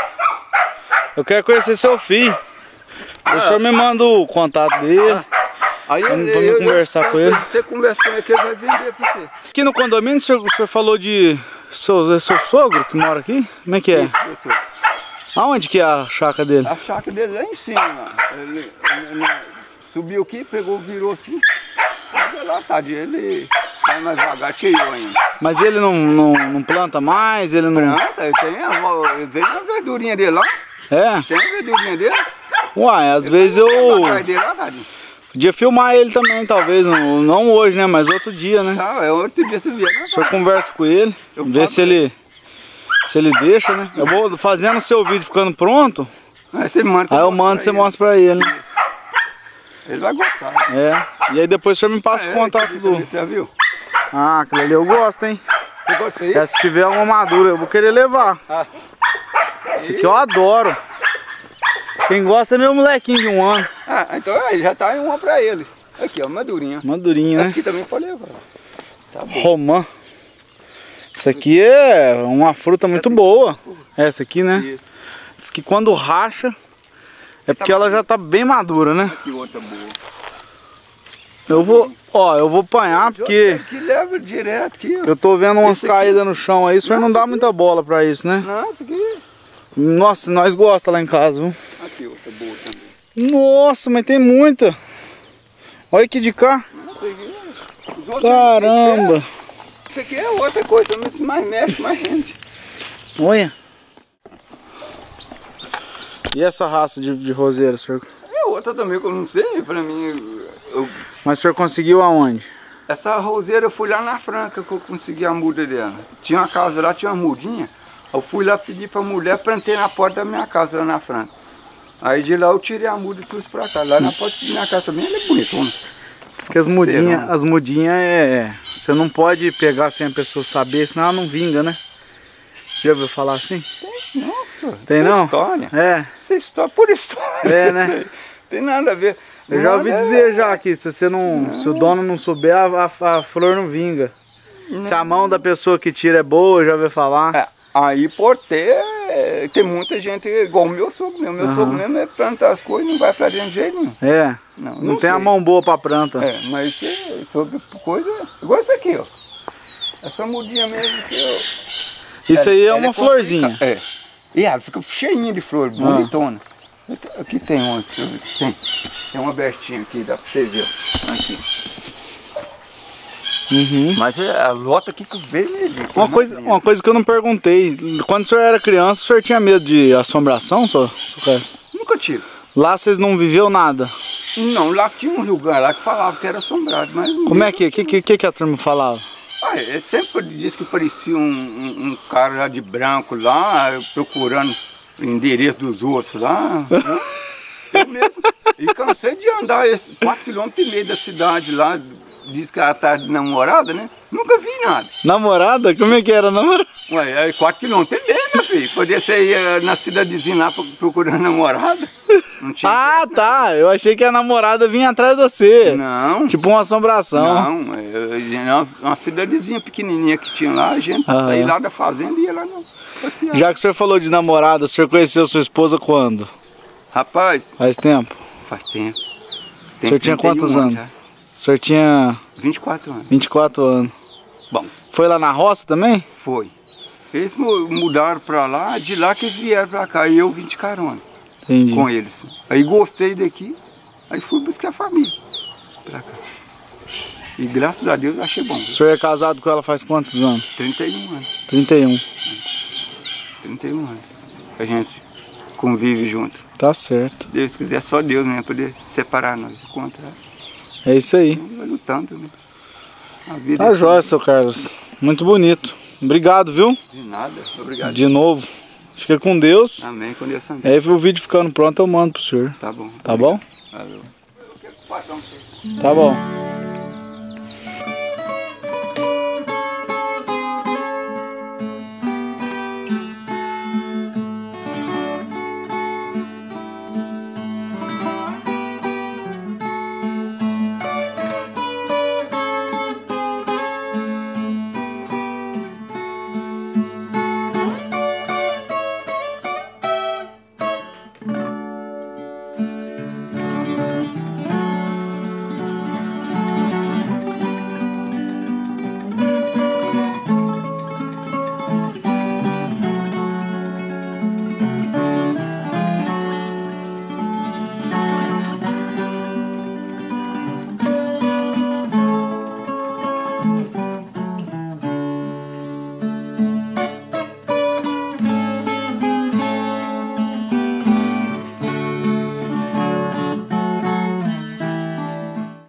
eu quero conhecer seu filho. O senhor me manda o contato dele. Aí Vamos- vamos conversar com ele. Você conversa com ele que ele vai vender pra você. Aqui no condomínio, o senhor, o senhor falou de seu, é seu sogro que mora aqui? Como é que é? Isso, isso. Aonde que é a chácara dele? A chácara dele lá em cima. Lá. Ele, ele- ele subiu aqui, pegou, virou assim. Olha lá, tadinho. Ele vai mais devagar que eu ainda. Mas ele não, não, não planta mais? Ele não. Planta, ele tem a, ele vem a verdurinha dele lá. É? Tem a verdurinha dele. Uai, às vezes eu Atrás dele lá, tadinho. podia filmar ele também, talvez. Não, não hoje, né? Mas outro dia, né? Não, é outro dia você vier, né? O senhor conversa com ele, Eu vê falo. se ele, se ele deixa, né? Eu vou fazendo o seu vídeo ficando pronto, Aí você manda. que aí eu mostro mando pra você ele. mostra pra ele, né? Ele vai gostar. É. E aí depois o senhor me passa o É, contato aquele do. também, Você já viu? Ah, aquele ali eu gosto, hein? Você gosta disso aí? É, se tiver uma madura, eu vou querer levar. Ah. Esse aqui eu adoro. Quem gosta é meu molequinho de um ano. Ah, então aí já tá uma pra ele. Aqui, ó, madurinha. Madurinho, Essa né? aqui também pode levar. Tá bom. Romã. Isso aqui é uma fruta muito boa. Essa aqui, né? Isso. Diz que quando racha, é porque ela já tá bem madura, né? Aqui outra boa. Eu vou, ó, eu vou apanhar porque Que leva direto aqui, ó. eu tô vendo umas Esse aqui- caídas no chão aí, o senhor não dá muita bola pra isso, né? Nossa, aqui. Nossa, nós gosta lá em casa, viu? Aqui outra boa também. Nossa, mas tem muita. Olha aqui de cá. Nossa, aqui, os outros- Caramba. Isso aqui é outra coisa também, que mais mexe, mais gente. Olha. E essa raça de, de roseira, senhor? É outra também que eu não sei, pra mim. eu- Mas o senhor conseguiu aonde? essa roseira eu fui lá na Franca que eu consegui a muda dela. Tinha uma casa lá, tinha uma mudinha. Eu fui lá pedir pra mulher, plantei na porta da minha casa lá na Franca. Aí de lá eu tirei a muda e trouxe pra cá. Lá na porta da minha casa também ela é bonitona. Diz que as mudinhas, Serão. as mudinhas é... Você não pode pegar sem a pessoa saber, senão ela não vinga, né? Já ouviu falar assim? Nossa, Tem essa não? história. É, Essa história, por história. É, né? Tem nada a ver. eu já ouvi Nada a dizer ver. já que se você não, se o dono não souber, a, a- a flor não vinga. Se a mão da pessoa que tira é boa, eu já ouvi falar. É, aí por ter, é, tem muita gente igual o meu sogro mesmo. Meu Aham. sogro mesmo é plantar as coisas e não vai pra dentro de jeito nenhum. É, Não, não, não tem a sei. mão boa pra planta. É, mas é, sobre coisa, igual isso aqui, ó. Essa mudinha mesmo que eu... Isso aí é ela uma complicada. florzinha. É. E ela fica cheinha de flor, bonitona. Aqui tem uma, deixa eu ver. Tem, tem uma abertinha aqui, dá pra você ver, ó. Aqui. Uhum. Mas é a lota aqui que vermelhinho. Uma coisa, uma coisa que eu não perguntei, quando o senhor era criança, o senhor tinha medo de assombração, só? Nunca tive. Lá vocês não viveu nada? Não, lá tinha um lugar lá que falava que era assombrado, mas... Como é que, que, que, que a turma falava? Ah, ele sempre disse que parecia um, um, um cara lá de branco lá, procurando o endereço dos outros lá. Né? Eu mesmo. E cansei de andar esses quatro quilômetros e meio da cidade lá, diz que ela tá de namorada, né? Nunca vi nada. Namorada? Como é que era namorada? Ué, é quatro quilômetros e meio, meu filho. Podia ser ia na cidadezinha lá procurando namorada. Não tinha Ah, certo, tá. Eu achei que a namorada vinha atrás de você. não. Tipo uma assombração. Não, é uma, uma cidadezinha pequenininha que tinha lá, a gente Aham. saía lá da fazenda e ia lá no passear. Já que o senhor falou de namorada, o senhor conheceu sua esposa quando? Rapaz, Faz tempo? faz tempo. O senhor tinha quantos anos? Já. O senhor tinha vinte e quatro anos. vinte e quatro anos. Bom, Foi lá na roça também? foi. Eles mu- mudaram pra lá, de lá que eles vieram pra cá e eu vim de carona Entendi. com eles. Aí gostei daqui, aí fui buscar a família pra cá. E graças a Deus achei bom. O senhor é casado com ela faz quantos anos? trinta e um anos. trinta e um. trinta e um anos. A gente convive junto. Tá certo. Se Deus quiser, só Deus mesmo poder separar nós. O contrário, É isso aí. vai lutando, né? A vida Tá é jóia, seu Carlos. Muito bonito. Obrigado, viu? de nada. Obrigado. De novo. Fica com Deus. Amém, com Deus também. Aí o vídeo ficando pronto eu mando pro senhor. Tá bom. Tá bom? Valeu. Tá bom.